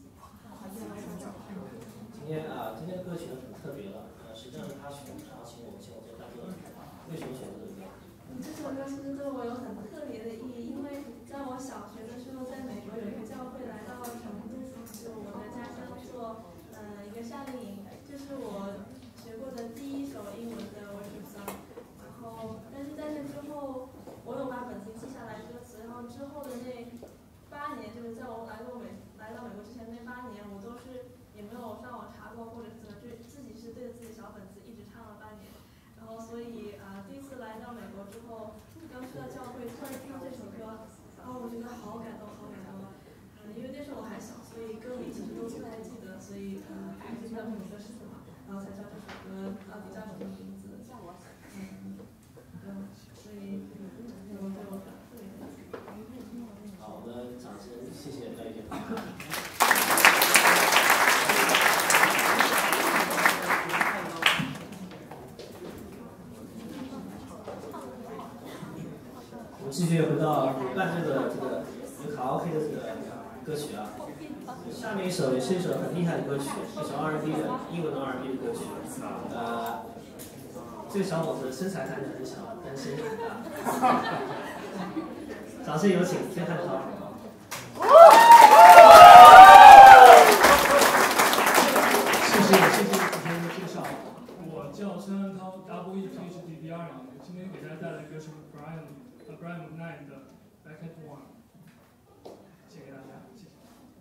今天啊，今天的歌曲很特别了，呃，实际上是他选的，然后请我们请我做大哥，为什么选择这个歌？ 这首歌其实对我有很特别的意义，因为在我小学的时候，在美国有一个教会来到成都，就我的家乡做呃一个夏令营，这是我学过的第一首英文的 worship song。然后，但是在那之后，我有把本子记下来歌词，然后之后的那八年，就是在我来过美来到美国之前那八年，我都是也没有上网查过或者是怎么，就自己是对着自己小本子一直唱了八年。然后，所以啊、呃，第一次来到美国之后，刚去到教会，突然听到这首歌，然后我觉得好感动，好感动。嗯、呃，因为那时候我还小，所以歌名其实都不太记得，所以呃，不知道这首歌是什么，然后才知道这首歌到底叫什么名字。嗯，嗯，所以我对我很特别的。 好，我们掌声谢谢廖一军。我们继续回到伴奏的这个有卡拉 OK 的这个歌曲啊，下面一首也是一首很厉害的歌曲，一首 R and B 的英文的 R and B 的歌曲，呃，这个小伙子身材看着很小，单身啊，掌声有请天汉涛。 谢谢谢谢主持人的介绍，我叫陈汉涛 ，W E P H D 第二名，今天给大家带来的歌是 Brian 呃 Brian McKnight 的 Back at One， 谢谢大家，谢谢。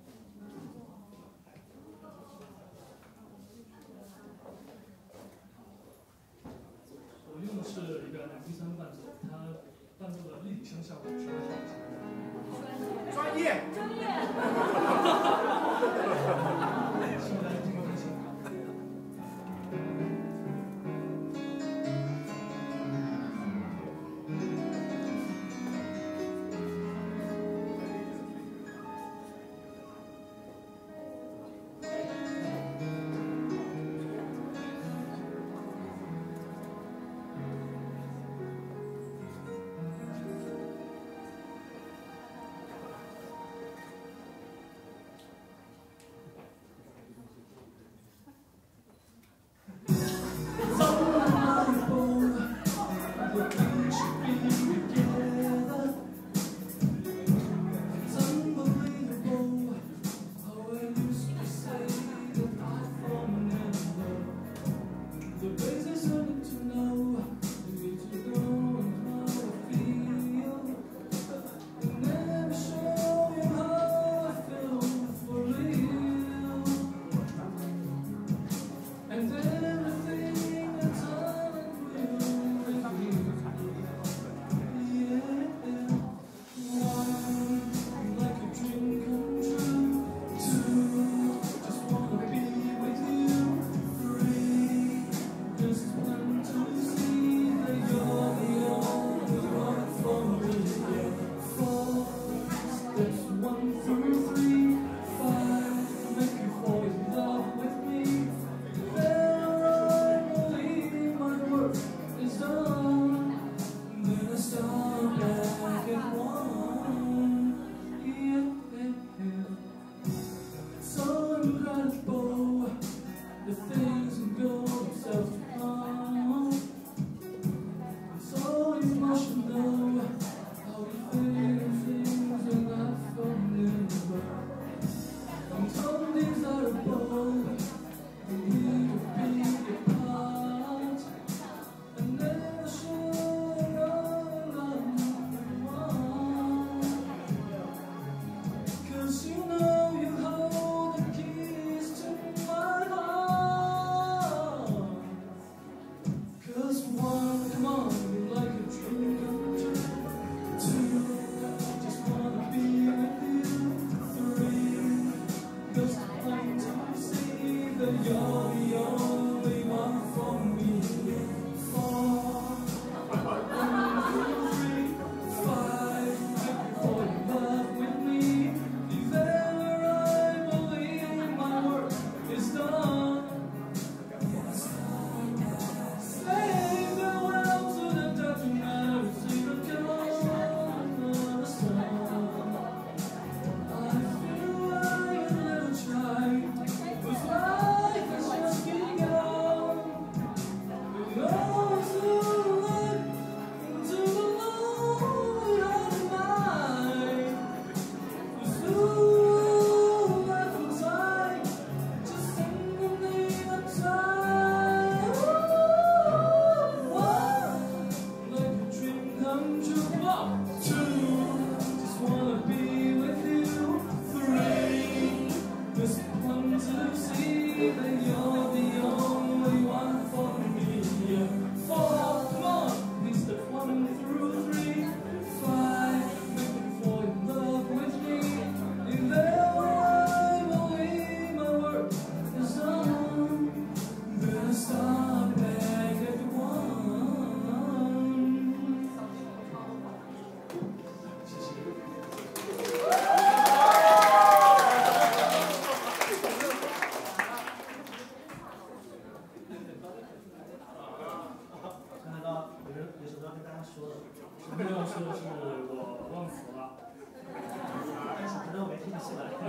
我用的是一个两 D 三伴奏，它伴奏的立体声效果稍微好一些。 专业。专业。 希望大家听得开心。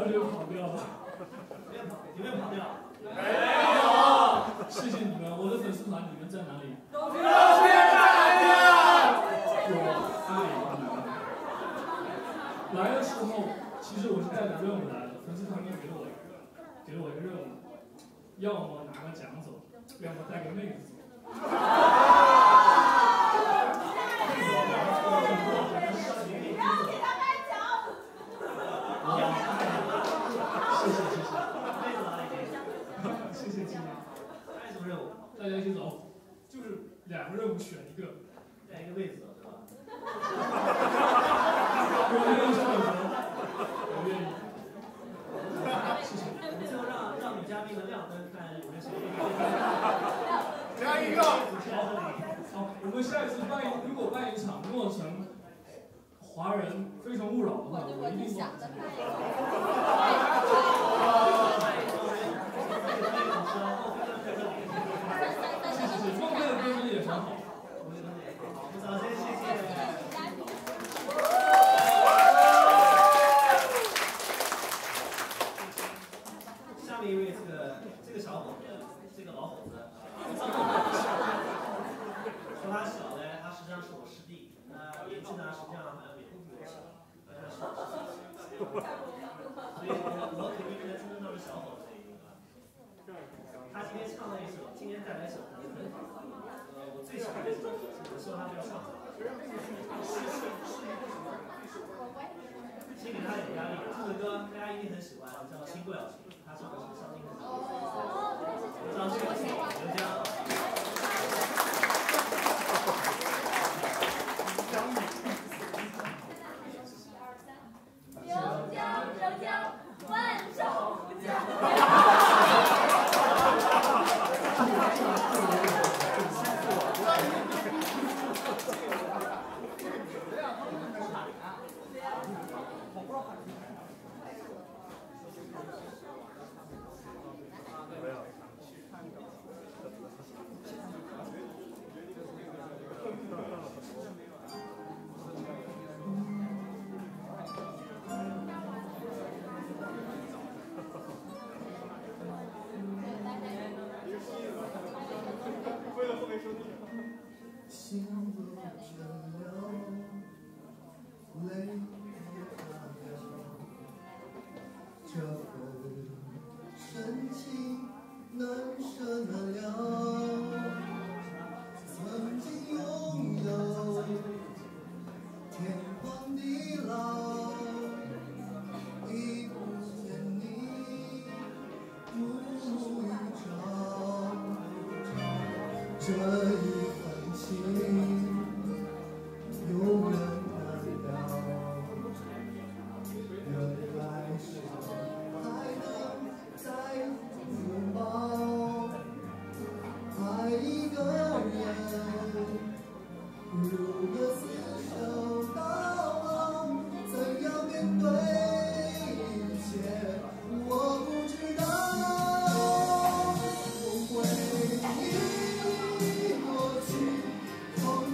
就跑掉了。 没有跑，有没有跑掉？ 没有。谢谢你们，我的粉丝团你们在哪里？ 都在哪里？我爱你们。来的时候，其实我是带着任务来的，粉丝团给了我一个，给了我一个任务，要么拿个奖走，要么带个妹子走。大家一起走，就是两个任务选一个， 带一个位置，对吧？ 我愿意上的，我愿意。谢谢。 我们最后让让女嘉宾们亮灯，看有没有谁。 加一个。 好，我们下一次办一，如果办一场诺城华人非诚勿扰的话，我一定想着办一个。孟非的歌声也很好。 掌声谢谢。下面一位这个这个小伙子，这个老伙子，说他小呢，他实际上是我师弟，呃，年纪呢实际上好像比我小，好像是我师弟，所以我我肯定不能称得上是小伙子已经啊。他今天唱了一首，今天带来一首很很好，呃，我最喜欢的一首歌，我希望他不要上场。先给他点压力，这首歌大家一定很喜欢，叫《新不了情》，他唱的是上进很多。掌声有请刘江。 刘江，刘江，万寿无疆。 心不真流，泪也大流，这份深情难舍难了。曾经拥有天荒地老，已不见你暮与朝。这一份情永远难了，原来是还能再拥抱。爱一个人，如果厮守到老，怎样面对一切，我不知道。回忆过去，从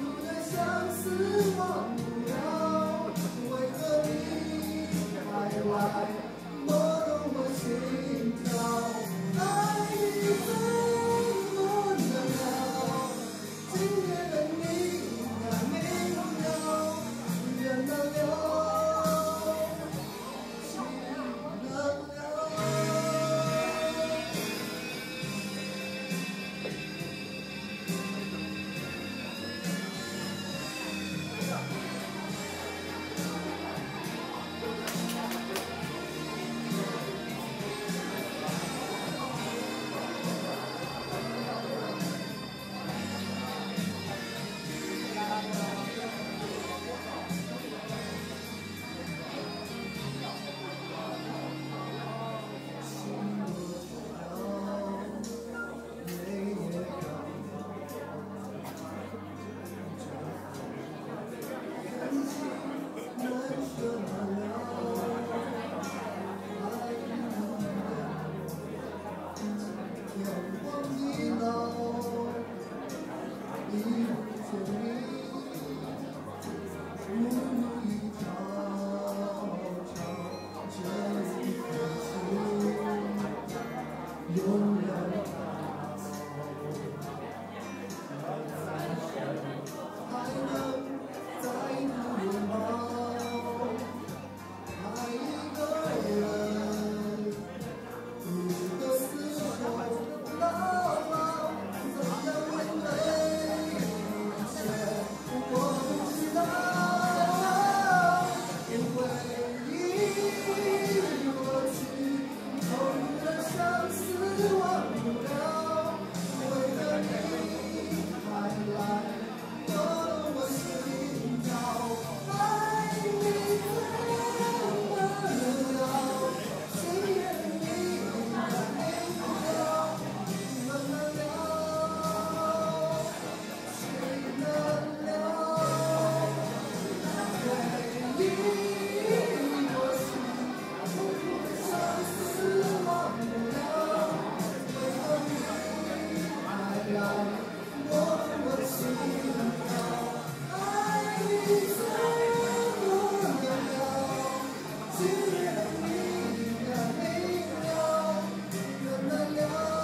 永远到，还能再度拥抱。爱一个人，一个厮守到老，怎样面对一切，我不知道。因为已过去，痛的相思忘不了，为了你还来过我心跳，爱你怎么了？谁愿你还没了？怎么了？谁能了？回忆过去，痛的相思忘不了，为了你还来过我心跳，爱你怎么了？只愿你还没了，怎么了？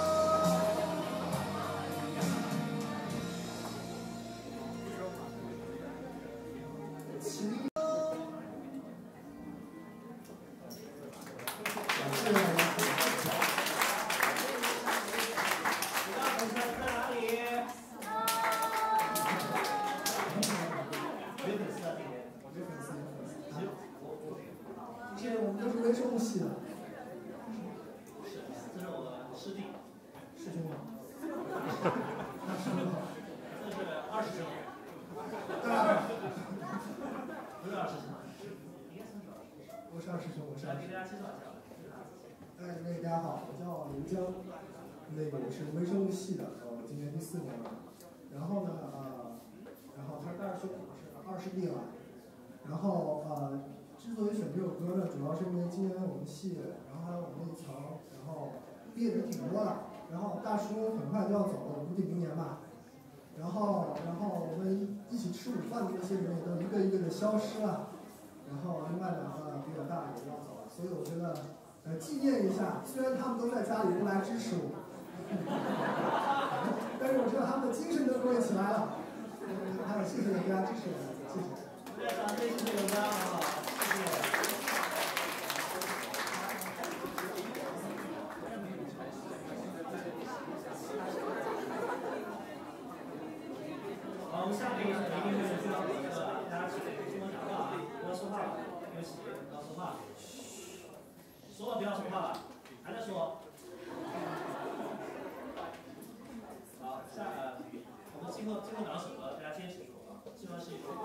这我们都是微生物系的， 是，这是我的师弟， 师兄吗？ 那师兄好，这是二师兄， 对吧？ 不是二师兄，应该算是二师兄。 我是二师兄，我是二师兄。 来给大家介绍一下吧。 哎，那个大家好，我叫刘江，那个我是微生物系的，呃，今年第四年了。然后呢，呃，然后他是大师兄，我是二师弟了。然后呃，之所以选这首歌呢，主要是因为今年我们系，然后还有我们那一层，然后毕业人挺多的。然后大叔很快就要走了，估计明年吧。然后，然后我们一起吃午饭的那些人也都一个一个的消失了。然后另外两个比较大的也要走了，所以我觉得。呃，纪念一下，虽然他们都在家里不来支持我，但是我知道他们的精神都跟我一起来了。还有谢谢大家支持我，谢谢。 大家掌声谢谢刘江，好，谢谢。好，我们下面一定会需要一个大家请中文讲话啊，不要说话了，对不起，不要说话。说了不要说话了，还在说。好，下呃，我们今后今后两首歌，大家坚持住啊，希望是一首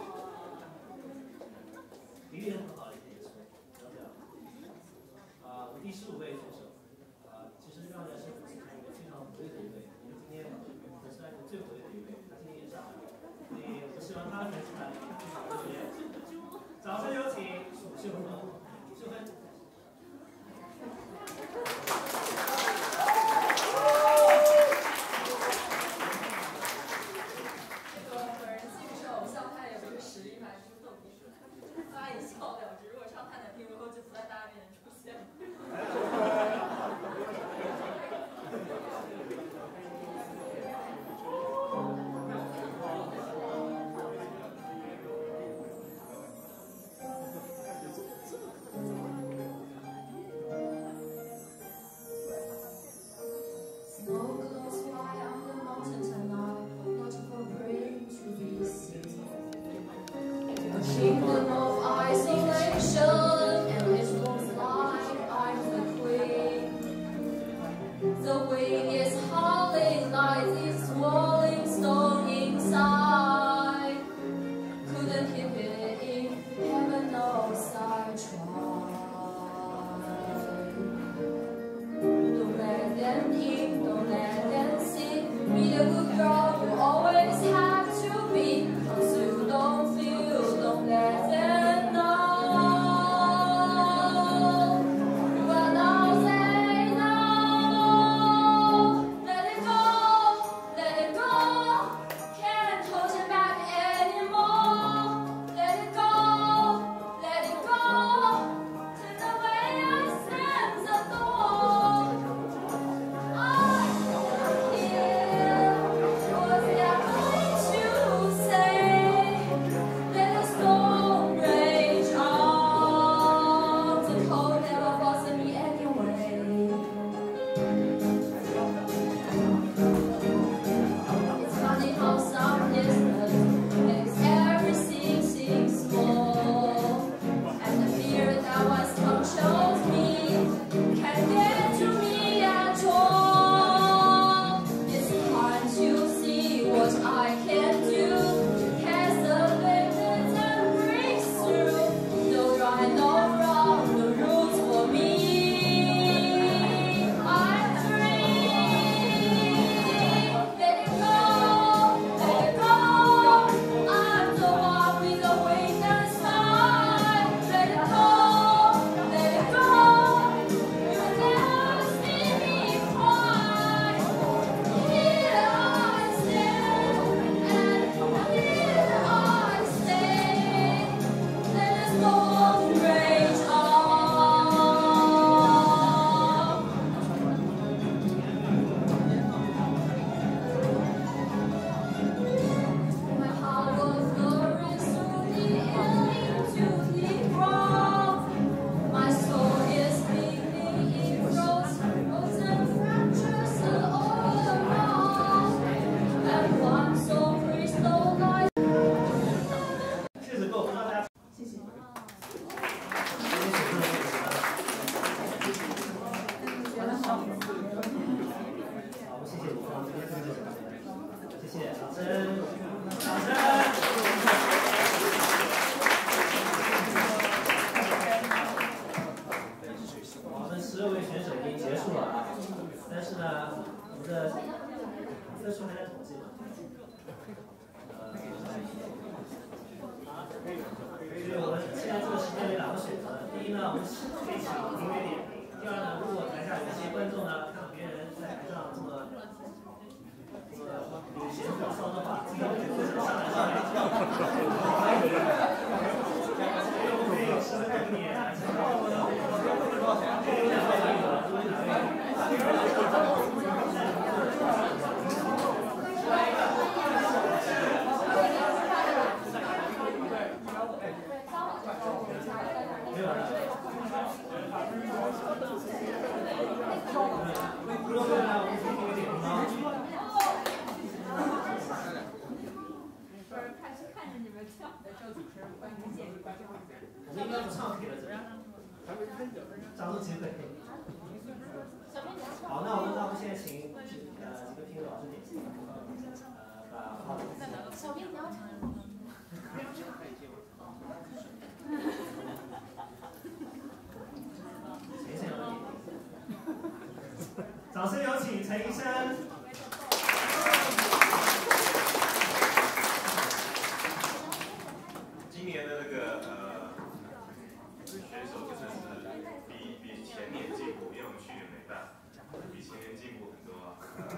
离别很好的一个演出，不要这样。啊，我第十五位选手，啊，其实让人是是一个非常活跃的一位，我们今天也是来最活跃的一位，他今天也上来了，所以我希望他能出来非常活跃。掌声有请楚秀芬，秀芬。 发一笑了之，如果唱太难听，以后就不在大家面前出现了。 所以我们现在这个时间有两个选择，第一呢，我们可以请音乐点评；第二呢，如果台下有一些观众呢，看别人在台上这么这么有闲聊骚的话，自己也不想上来上来跳，欢迎。所以我们可以试试看你，多少钱？有两个可以的，作为哪位？没有了。如果呢，我们可以听个点评吗？ 不是，看是看着你们跳的时候，主持人关于建议观众。 我们应该不唱 K 了，这样。抓住机会。好，那我们那我们现在请呃几个评委老师点评，呃把话筒。 小兵你要唱。 谁想要点评？掌声有请陈医生。 今年的那个呃选手真的是比比前年进步，因为我们去年没办，比前年进步很多啊。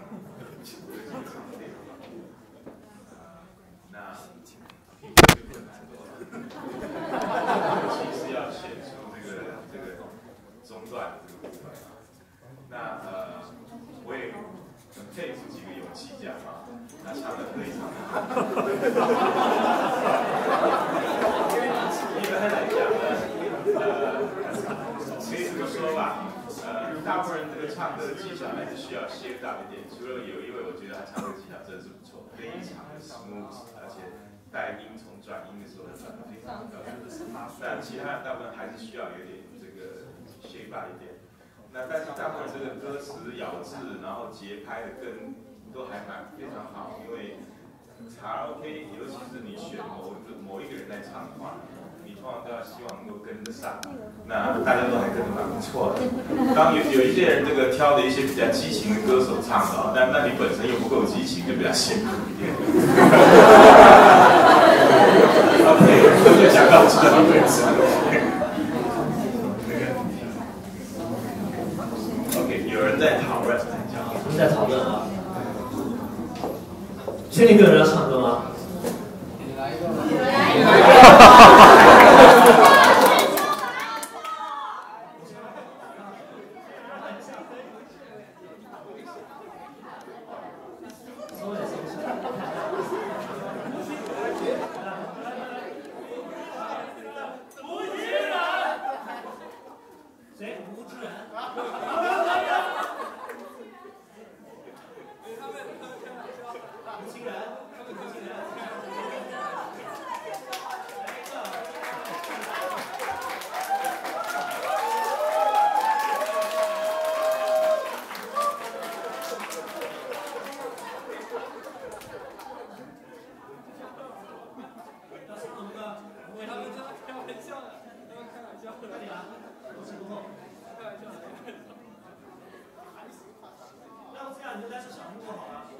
那比这个困难多了，尤其是要选出这个这个中段的这个部分。那呃，我也很佩服几个勇气奖啊，他唱的非常好。一般来讲呢，呃，可以这么说吧，呃，大部分人这个唱歌的技巧还是需要些大一点。除了有一位，我觉得他唱歌技巧真的是不错，非常的 smooth， 而且带音从转音的时候转的非常标准。但其他大部分还是需要有点这个些大一点。那但是大部分这个歌词咬字，然后节拍的跟都还蛮非常好，因为卡拉 OK， 尤其是你选某一个某一个人来唱的话，你通常都要希望能够跟得上。那大家都还跟得蛮不错的。当有有一些人这个挑的一些比较激情的歌手唱的，但那你本身又不够激情，就比较辛苦一点。OK， 就讲到这里为止。有人在讨论， 我们在讨论啊。确定没有人要唱歌吗？ 你来一个。 你来一个。谁？吴志然。吴清然，吴清然。要唱什么？我他们在开玩笑的，他们开玩笑的。快点啊！不吃不后。开玩笑的。要不这样，你就来首小苹果好了。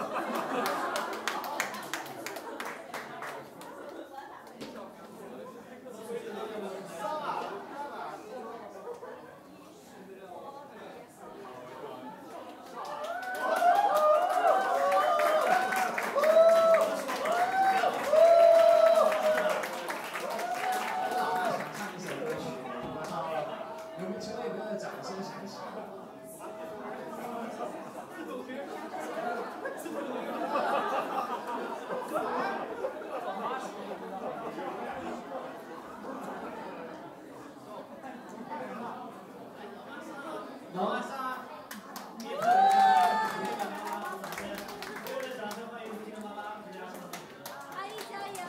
有没有没有掌声响起？ 有啊，上啊！ 阿姨加油！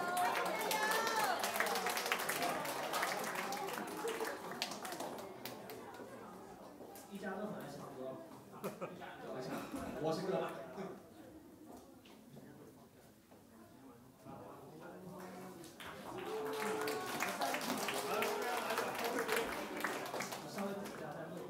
一家都很爱唱歌。 我是歌。 稍微等一下再录。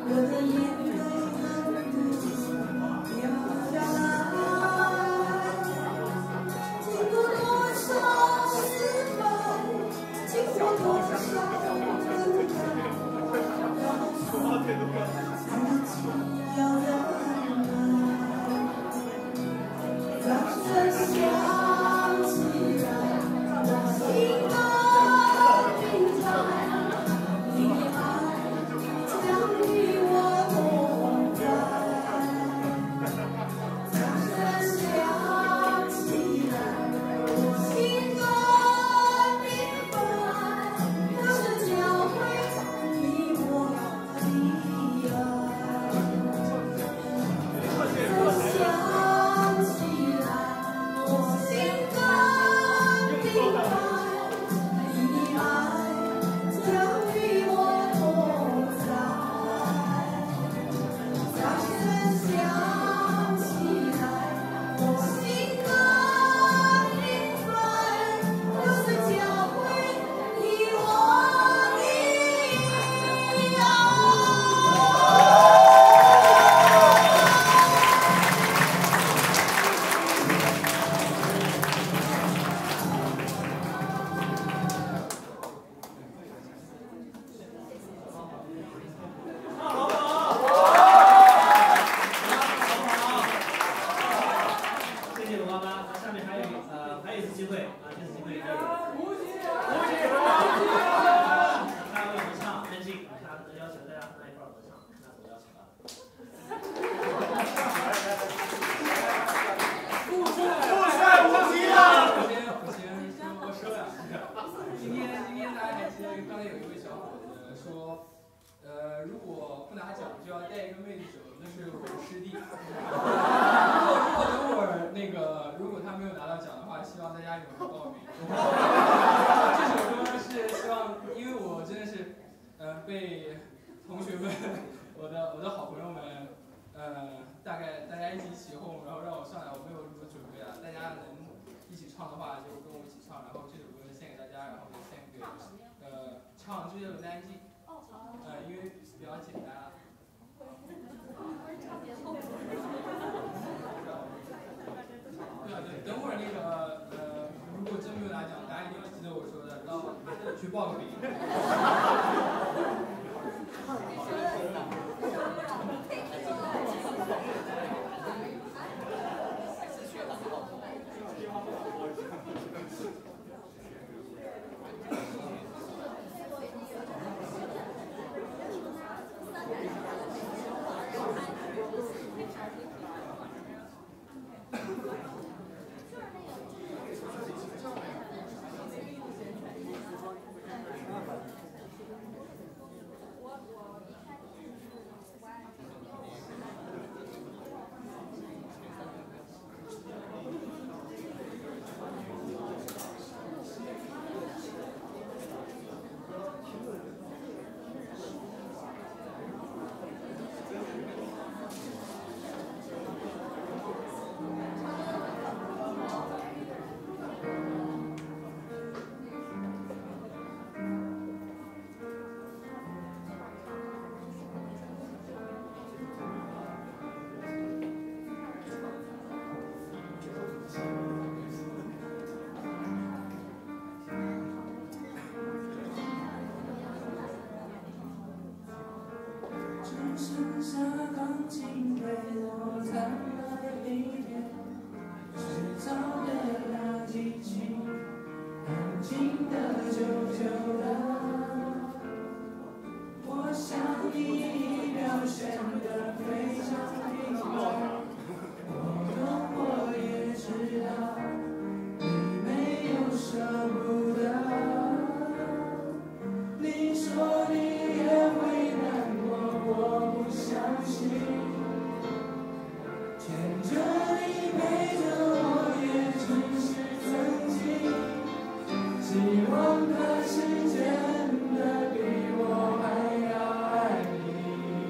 望。 世界变得比我还要爱你。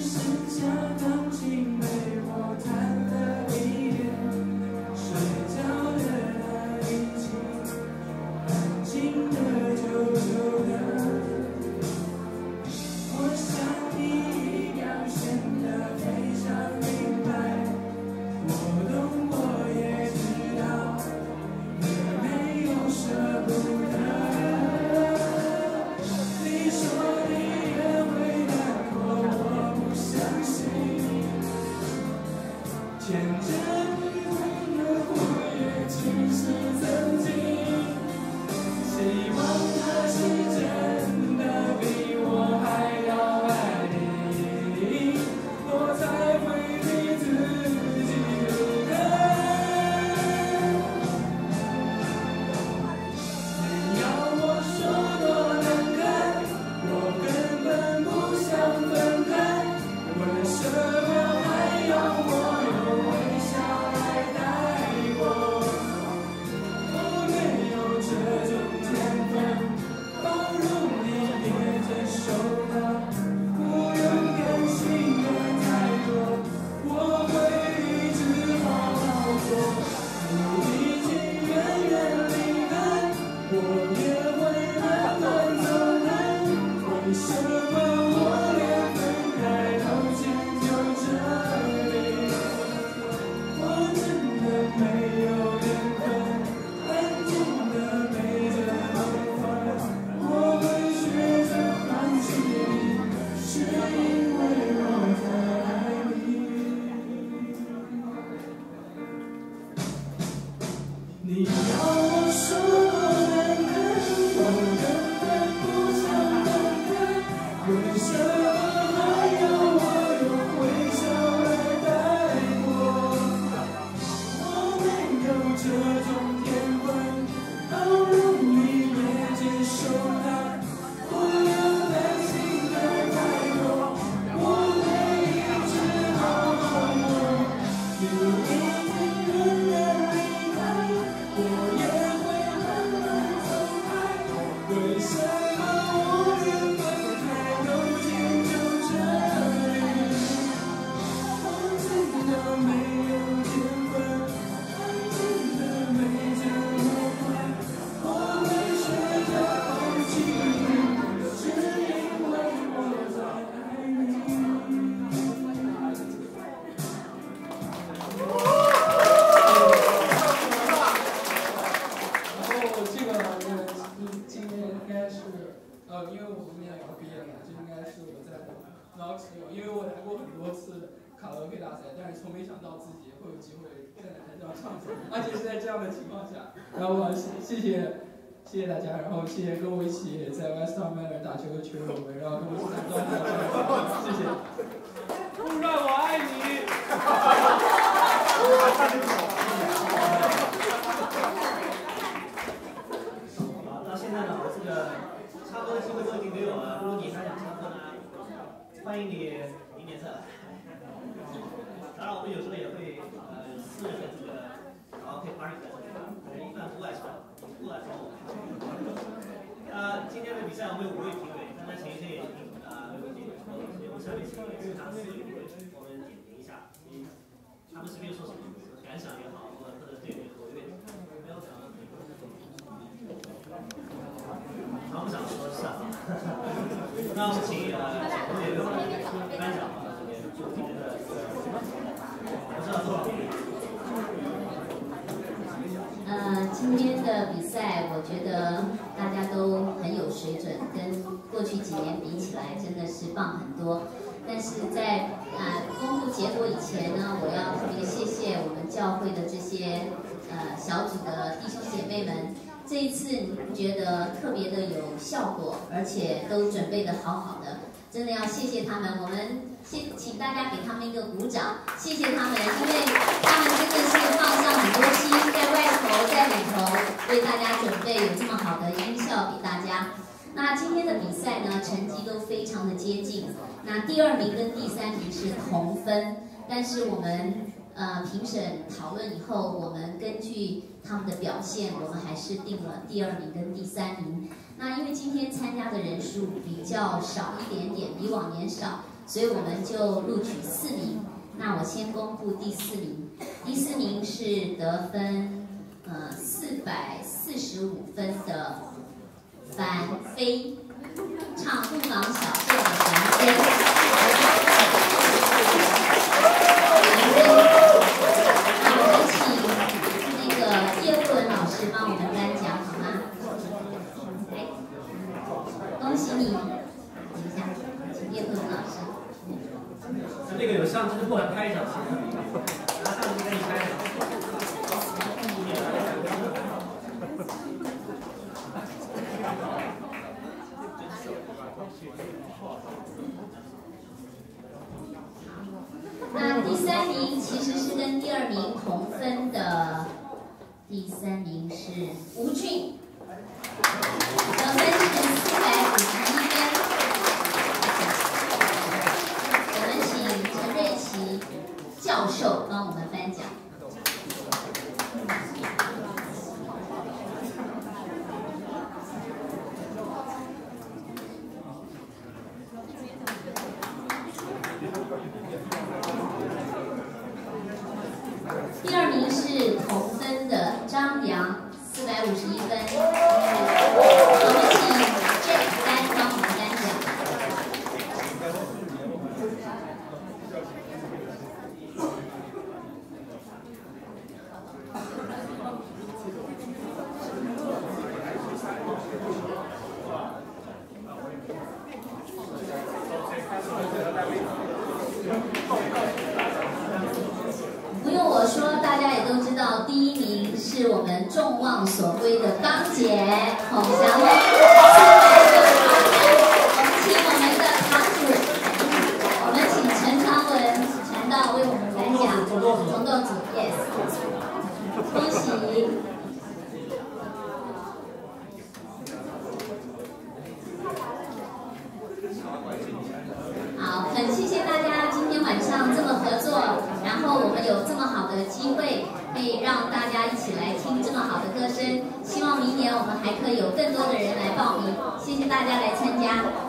谢谢，谢谢大家，然后谢谢跟我一起在 Weston Manor 打球的球友们，然后跟我一起打球，谢谢。不让我爱你。 好，到现在呢，这个插播的机会都已经没有了。如果你还想插播呢，欢迎你明年再来。当然，我们有时候也会呃私人的这个卡拉 OK party 在这里，人一般不外传。过来找我。呃，今天的比赛我们有五位评委，刚才前一天也已经呃六位评委说了，所以我下面请现场四位评委，我们点评一下，他们随便说什么感想也好，或者或者对你活跃，没有想到，他不想说是啊。那我们请呃我们有班长啊这边做今天的，不知道多少名。 呃，今天的比赛，我觉得大家都很有水准，跟过去几年比起来，真的是棒很多。但是在啊、呃、公布结果以前呢，我要特别谢谢我们教会的这些呃小组的弟兄姐妹们，这一次觉得特别的有效果，而且都准备的好好的，真的要谢谢他们。我们先请大家给他们一个鼓掌，谢谢他们，因为他们真的是放上很多心，在外头在里头为大家准备有这么好的音效给大家。那今天的比赛呢，成绩都非常的接近。那第二名跟第三名是同分，但是我们呃评审讨论以后，我们根据他们的表现，我们还是定了第二名跟第三名。那因为今天参加的人数比较少一点点，比往年少， 所以我们就录取四名。那我先公布第四名，第四名是得分呃四百四十五分的樊飞，唱《鹿港小镇》的樊飞。樊飞，那我们请那个叶慧文老师帮我们颁奖好吗？来，恭喜你！等一下，请叶慧文老师。 那那个有相机就过来拍一张，拿相机给你拍一张。 那第三名其实是跟第二名同分的，第三名是吴俊，得分是四百五十一分。我们请陈瑞琪教授帮我们颁奖。第二名是同分的张扬，四百五十一分。我们请 Jack 丹帮我们颁奖。不用我说，大家也都知道，第一名是我们众望所归的刚姐孔祥龙，我们请我们的堂主，我们请陈长文传道为我们颁奖，从豆组 ，yes， 恭喜。好，很谢谢大家今天晚上这么合作，然后我们有这么好的机会，可以让大家一起来听这么好的歌声。希望明年我们还可以有更多的人来报名，谢谢大家来参加。